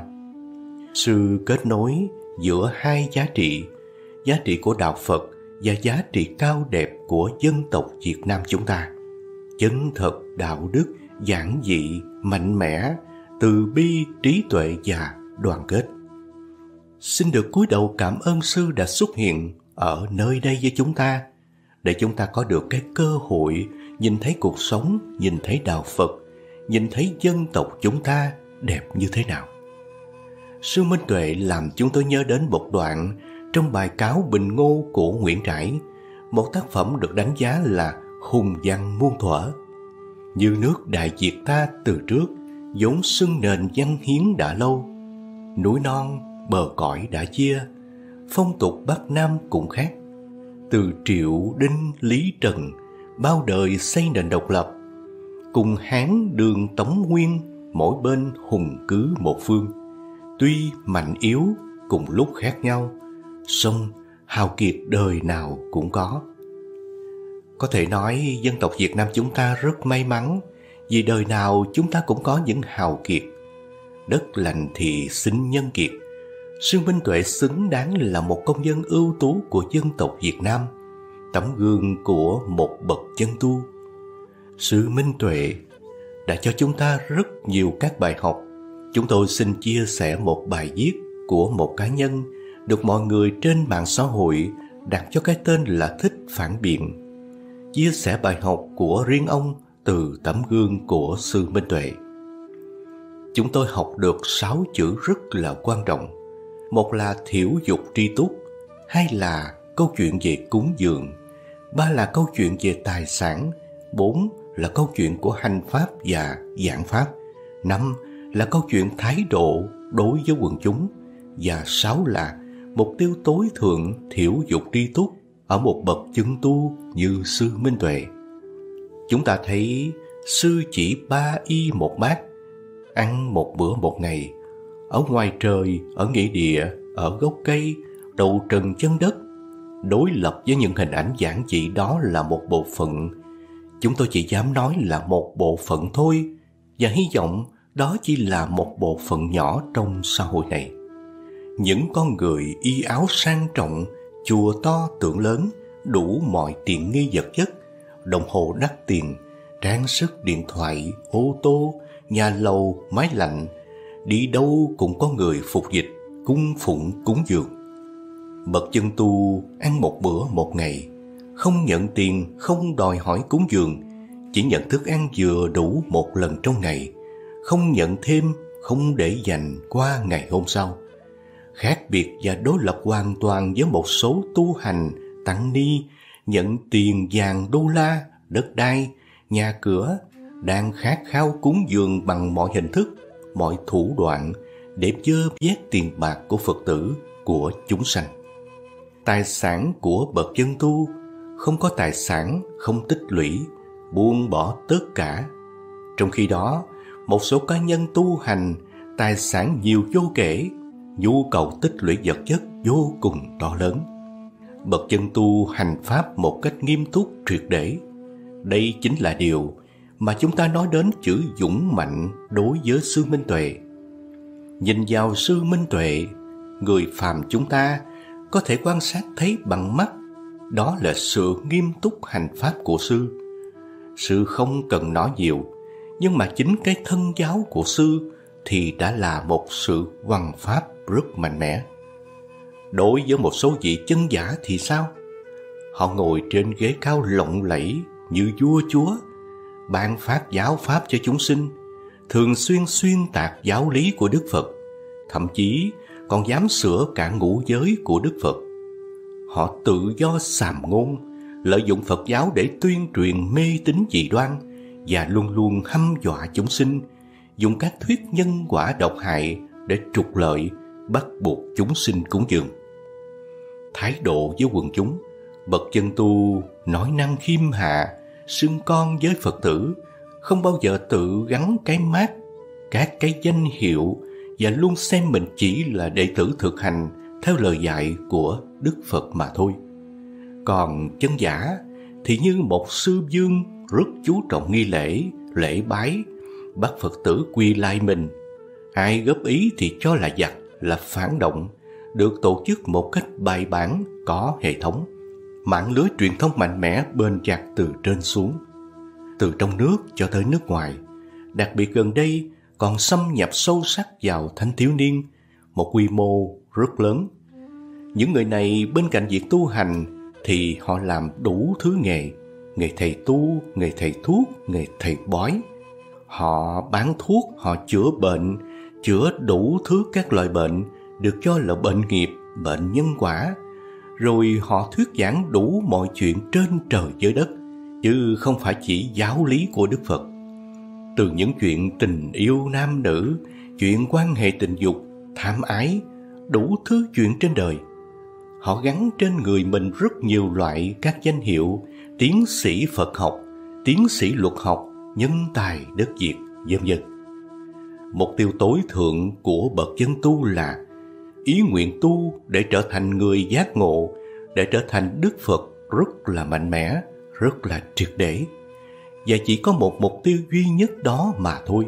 Sư kết nối giữa hai giá trị, giá trị của đạo Phật và giá trị cao đẹp của dân tộc Việt Nam chúng ta. Chân thật, đạo đức, giản dị, mạnh mẽ, từ bi, trí tuệ và đoàn kết. Xin được cúi đầu cảm ơn sư đã xuất hiện ở nơi đây với chúng ta, để chúng ta có được cái cơ hội nhìn thấy cuộc sống, nhìn thấy đạo Phật, nhìn thấy dân tộc chúng ta đẹp như thế nào. Sư Minh Tuệ làm chúng tôi nhớ đến một đoạn trong bài cáo Bình Ngô của Nguyễn Trãi, một tác phẩm được đánh giá là hùng văn muôn thuở. Như nước Đại Việt ta từ trước, vốn xưng nền văn hiến đã lâu. Núi non, bờ cõi đã chia, phong tục Bắc Nam cũng khác. Từ Triệu, Đinh, Lý, Trần, bao đời xây nền độc lập. Cùng Hán Đường Tống Nguyên, mỗi bên hùng cứ một phương. Tuy mạnh yếu cùng lúc khác nhau, song hào kiệt đời nào cũng có. Có thể nói dân tộc Việt Nam chúng ta rất may mắn, vì đời nào chúng ta cũng có những hào kiệt. Đất lành thì sinh nhân kiệt. Sư Minh Tuệ xứng đáng là một công dân ưu tú của dân tộc Việt Nam, tấm gương của một bậc chân tu. Sư Minh Tuệ đã cho chúng ta rất nhiều các bài học. Chúng tôi xin chia sẻ một bài viết của một cá nhân được mọi người trên mạng xã hội đặt cho cái tên là Thích Phản Biện. Chia sẻ bài học của riêng ông từ tấm gương của sư Minh Tuệ. Chúng tôi học được sáu chữ rất là quan trọng. Một là thiểu dục tri túc, hai là câu chuyện về cúng dường, ba là câu chuyện về tài sản, bốn là câu chuyện của hành pháp và giảng pháp, năm là câu chuyện thái độ đối với quần chúng, và sáu là mục tiêu tối thượng thiểu dục tri túc ở một bậc chân tu như sư Minh Tuệ. Chúng ta thấy sư chỉ ba y một bát, ăn một bữa một ngày, ở ngoài trời, ở nghĩa địa, ở gốc cây, đầu trần chân đất. Đối lập với những hình ảnh giản dị đó là một bộ phận chúng tôi chỉ dám nói là một bộ phận thôi, và hy vọng đó chỉ là một bộ phận nhỏ trong xã hội này. Những con người y áo sang trọng, chùa to tượng lớn, đủ mọi tiện nghi vật chất, đồng hồ đắt tiền, trang sức điện thoại, ô tô, nhà lầu, máy lạnh, đi đâu cũng có người phục dịch, cung phụng cúng dường. Bậc chân tu ăn một bữa một ngày, không nhận tiền, không đòi hỏi cúng dường, chỉ nhận thức ăn vừa đủ một lần trong ngày, không nhận thêm, không để dành qua ngày hôm sau. Khác biệt và đối lập hoàn toàn với một số tu hành, tăng ni, nhận tiền vàng đô la, đất đai, nhà cửa, đang khát khao cúng dường bằng mọi hình thức, mọi thủ đoạn để vơ vét tiền bạc của Phật tử, của chúng sanh. Tài sản của bậc chân tu không có tài sản, không tích lũy, buông bỏ tất cả. Trong khi đó, một số cá nhân tu hành, tài sản nhiều vô kể, nhu cầu tích lũy vật chất vô cùng to lớn. Bậc chân tu hành pháp một cách nghiêm túc triệt để. Đây chính là điều mà chúng ta nói đến chữ dũng mạnh đối với sư Minh Tuệ. Nhìn vào sư Minh Tuệ, người phàm chúng ta có thể quan sát thấy bằng mắt, đó là sự nghiêm túc hành pháp của sư. Sư không cần nói nhiều, nhưng mà chính cái thân giáo của sư thì đã là một sự hoằng pháp rất mạnh mẽ. Đối với một số vị chân giả thì sao? Họ ngồi trên ghế cao lộng lẫy như vua chúa, ban phát giáo pháp cho chúng sinh, thường xuyên xuyên tạc giáo lý của Đức Phật, thậm chí còn dám sửa cả ngũ giới của Đức Phật. Họ tự do sàm ngôn, lợi dụng Phật giáo để tuyên truyền mê tín dị đoan và luôn luôn hăm dọa chúng sinh, dùng các thuyết nhân quả độc hại để trục lợi, bắt buộc chúng sinh cúng dường. Thái độ với quần chúng, bậc chân tu nói năng khiêm hạ, xưng con với Phật tử, không bao giờ tự gắn cái mác, các cái danh hiệu và luôn xem mình chỉ là đệ tử thực hành theo lời dạy của Đức Phật mà thôi. Còn chân giả thì như một sư vương rất chú trọng nghi lễ, lễ bái, bắt Phật tử quy lai mình. Ai góp ý thì cho là giặc, là phản động, được tổ chức một cách bài bản, có hệ thống. Mạng lưới truyền thông mạnh mẽ bền chặt từ trên xuống, từ trong nước cho tới nước ngoài. Đặc biệt gần đây còn xâm nhập sâu sắc vào thanh thiếu niên, một quy mô rất lớn. Những người này bên cạnh việc tu hành thì họ làm đủ thứ nghề, nghề thầy tu, nghề thầy thuốc, nghề thầy bói. Họ bán thuốc, họ chữa bệnh, chữa đủ thứ các loại bệnh được cho là bệnh nghiệp, bệnh nhân quả. Rồi họ thuyết giảng đủ mọi chuyện trên trời dưới đất, chứ không phải chỉ giáo lý của Đức Phật. Từ những chuyện tình yêu nam nữ, chuyện quan hệ tình dục, tham ái, đủ thứ chuyện trên đời. Họ gắn trên người mình rất nhiều loại các danh hiệu tiến sĩ Phật học, tiến sĩ luật học, nhân tài đất Việt, vân vân. Mục tiêu tối thượng của bậc chân tu là ý nguyện tu để trở thành người giác ngộ, để trở thành Đức Phật rất là mạnh mẽ, rất là triệt để. Và chỉ có một mục tiêu duy nhất đó mà thôi.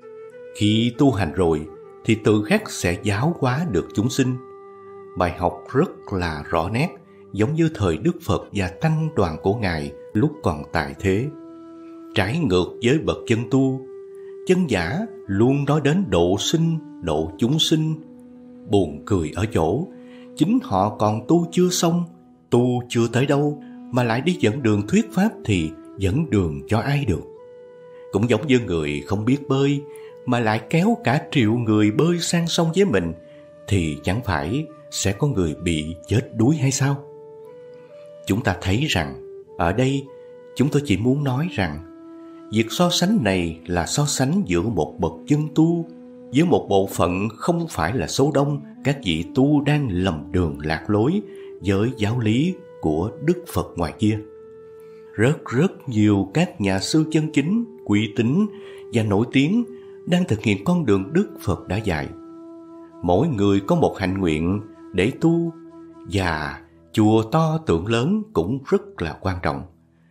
Khi tu hành rồi thì tự khắc sẽ giáo hóa được chúng sinh. Bài học rất là rõ nét, giống như thời Đức Phật và tăng đoàn của Ngài lúc còn tại thế. Trái ngược với bậc chân tu, chân giả luôn nói đến độ sinh, độ chúng sinh. Buồn cười ở chỗ, chính họ còn tu chưa xong, tu chưa tới đâu, mà lại đi dẫn đường thuyết pháp thì dẫn đường cho ai được. Cũng giống như người không biết bơi, mà lại kéo cả triệu người bơi sang sông với mình, thì chẳng phải sẽ có người bị chết đuối hay sao? Chúng ta thấy rằng, ở đây chúng tôi chỉ muốn nói rằng, việc so sánh này là so sánh giữa một bậc chân tu với một bộ phận không phải là số đông các vị tu đang lầm đường lạc lối với giáo lý của Đức Phật ngoài kia. Rất rất nhiều các nhà sư chân chính, uy tín và nổi tiếng đang thực hiện con đường Đức Phật đã dạy. Mỗi người có một hạnh nguyện để tu, và chùa to tượng lớn cũng rất là quan trọng.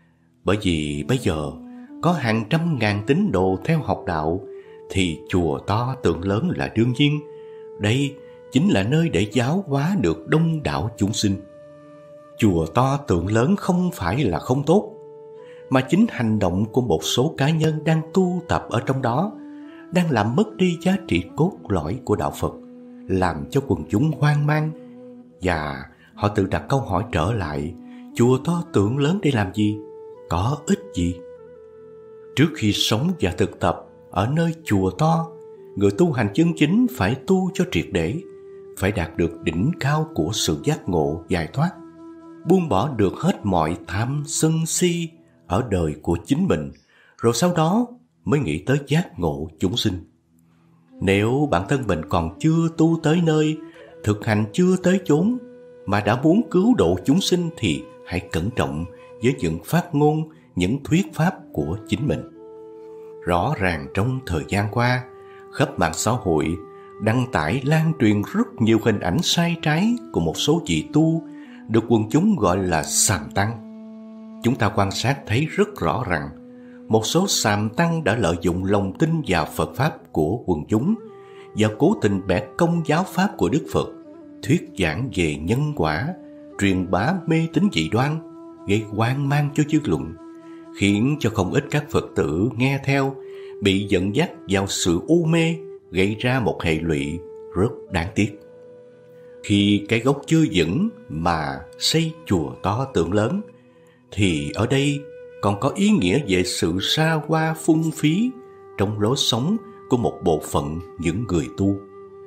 Bởi vì bây giờ có hàng trăm ngàn tín đồ theo học đạo thì chùa to tượng lớn là đương nhiên. Đây chính là nơi để giáo hóa được đông đảo chúng sinh. Chùa to tượng lớn không phải là không tốt, mà chính hành động của một số cá nhân đang tu tập ở trong đó đang làm mất đi giá trị cốt lõi của đạo Phật, làm cho quần chúng hoang mang. Và họ tự đặt câu hỏi trở lại, chùa to tượng lớn để làm gì? Có ích gì? Trước khi sống và thực tập ở nơi chùa to, người tu hành chân chính phải tu cho triệt để, phải đạt được đỉnh cao của sự giác ngộ giải thoát, buông bỏ được hết mọi tham sân si ở đời của chính mình, rồi sau đó mới nghĩ tới giác ngộ chúng sinh. Nếu bản thân mình còn chưa tu tới nơi, thực hành chưa tới chốn, mà đã muốn cứu độ chúng sinh thì hãy cẩn trọng với những phát ngôn, những thuyết pháp của chính mình. Rõ ràng trong thời gian qua, khắp mạng xã hội đăng tải lan truyền rất nhiều hình ảnh sai trái của một số vị tu được quần chúng gọi là sàm tăng. Chúng ta quan sát thấy rất rõ rằng một số sàm tăng đã lợi dụng lòng tin vào Phật Pháp của quần chúng và cố tình bẻ cong giáo Pháp của Đức Phật, thuyết giảng về nhân quả, truyền bá mê tín dị đoan, gây hoang mang cho dư luận, khiến cho không ít các Phật tử nghe theo bị dẫn dắt vào sự u mê, gây ra một hệ lụy rất đáng tiếc. Khi cái gốc chưa vững mà xây chùa to tượng lớn, thì ở đây còn có ý nghĩa về sự xa hoa phung phí trong lối sống của một bộ phận những người tu.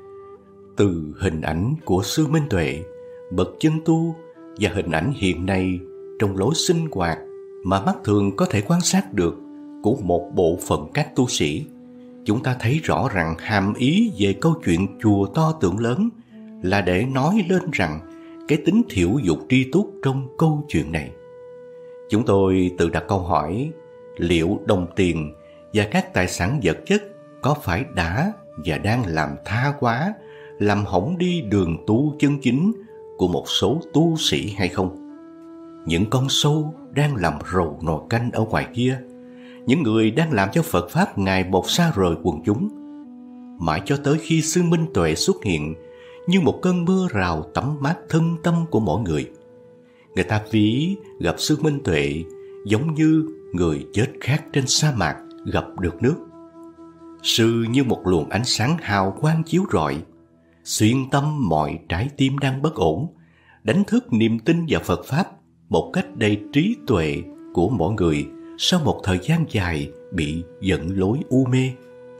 Từ hình ảnh của Sư Minh Tuệ, bậc chân tu, và hình ảnh hiện nay trong lối sinh hoạt mà mắt thường có thể quan sát được của một bộ phận các tu sĩ, chúng ta thấy rõ rằng hàm ý về câu chuyện chùa to tượng lớn là để nói lên rằng cái tính thiểu dục tri túc trong câu chuyện này. Chúng tôi tự đặt câu hỏi, liệu đồng tiền và các tài sản vật chất có phải đã và đang làm tha hóa, làm hỏng đi đường tu chân chính của một số tu sĩ hay không? Những con sâu đang làm rầu nồi canh ở ngoài kia, những người đang làm cho Phật Pháp ngày một xa rời quần chúng, mãi cho tới khi Sư Minh Tuệ xuất hiện như một cơn mưa rào tắm mát thân tâm của mỗi người. Người ta ví gặp Sư Minh Tuệ giống như người chết khát trên sa mạc gặp được nước. Sư như một luồng ánh sáng hào quang chiếu rọi, xuyên tâm mọi trái tim đang bất ổn, đánh thức niềm tin vào Phật Pháp một cách đầy trí tuệ của mỗi người sau một thời gian dài bị dẫn lối u mê.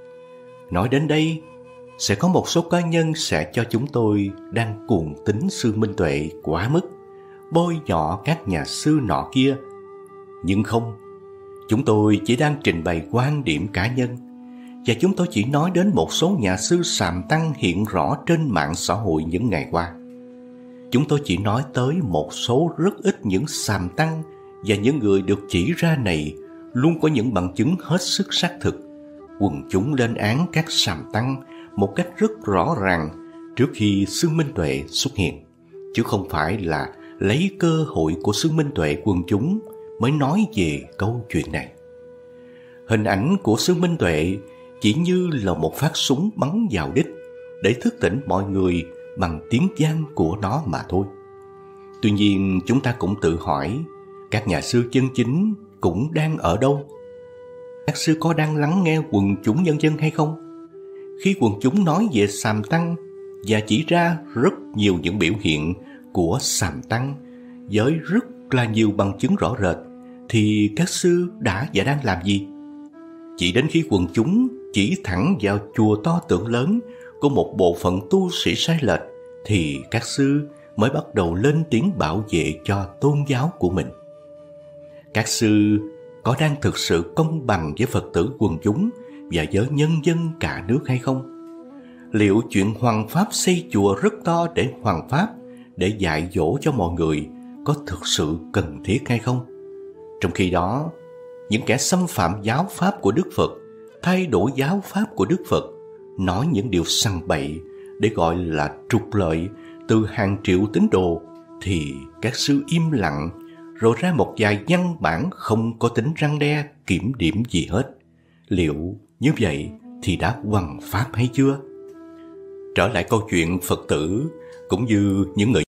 Nói đến đây, sẽ có một số cá nhân sẽ cho chúng tôi đang cuồng tín Sư Minh Tuệ quá mức, bôi nhọ các nhà sư nọ kia. Nhưng không, chúng tôi chỉ đang trình bày quan điểm cá nhân, và chúng tôi chỉ nói đến một số nhà sư sàm tăng hiện rõ trên mạng xã hội những ngày qua. Chúng tôi chỉ nói tới một số rất ít những sàm tăng, và những người được chỉ ra này luôn có những bằng chứng hết sức xác thực. Quần chúng lên án các sàm tăng một cách rất rõ ràng trước khi Sư Minh Tuệ xuất hiện, chứ không phải là lấy cơ hội của Sư Minh Tuệ quần chúng mới nói về câu chuyện này. Hình ảnh của Sư Minh Tuệ chỉ như là một phát súng bắn vào đích để thức tỉnh mọi người bằng tiếng vang của nó mà thôi. Tuy nhiên, chúng ta cũng tự hỏi, các nhà sư chân chính cũng đang ở đâu? Các sư có đang lắng nghe quần chúng nhân dân hay không? Khi quần chúng nói về sàm tăng và chỉ ra rất nhiều những biểu hiện của sàm tăng với rất là nhiều bằng chứng rõ rệt, thì các sư đã và đang làm gì? Chỉ đến khi quần chúng chỉ thẳng vào chùa to tượng lớn của một bộ phận tu sĩ sai lệch, thì các sư mới bắt đầu lên tiếng bảo vệ cho tôn giáo của mình. Các sư có đang thực sự công bằng với Phật tử quần chúng và với nhân dân cả nước hay không? Liệu chuyện hoằng pháp xây chùa rất to để hoằng pháp, để dạy dỗ cho mọi người có thực sự cần thiết hay không? Trong khi đó, những kẻ xâm phạm giáo pháp của Đức Phật, thay đổi giáo pháp của Đức Phật, nói những điều sằng bậy để gọi là trục lợi từ hàng triệu tín đồ, thì các sư im lặng, rồi ra một vài văn bản không có tính răn đe, kiểm điểm gì hết. Liệu như vậy thì đã hoằng pháp hay chưa? Trở lại câu chuyện Phật tử cũng như những người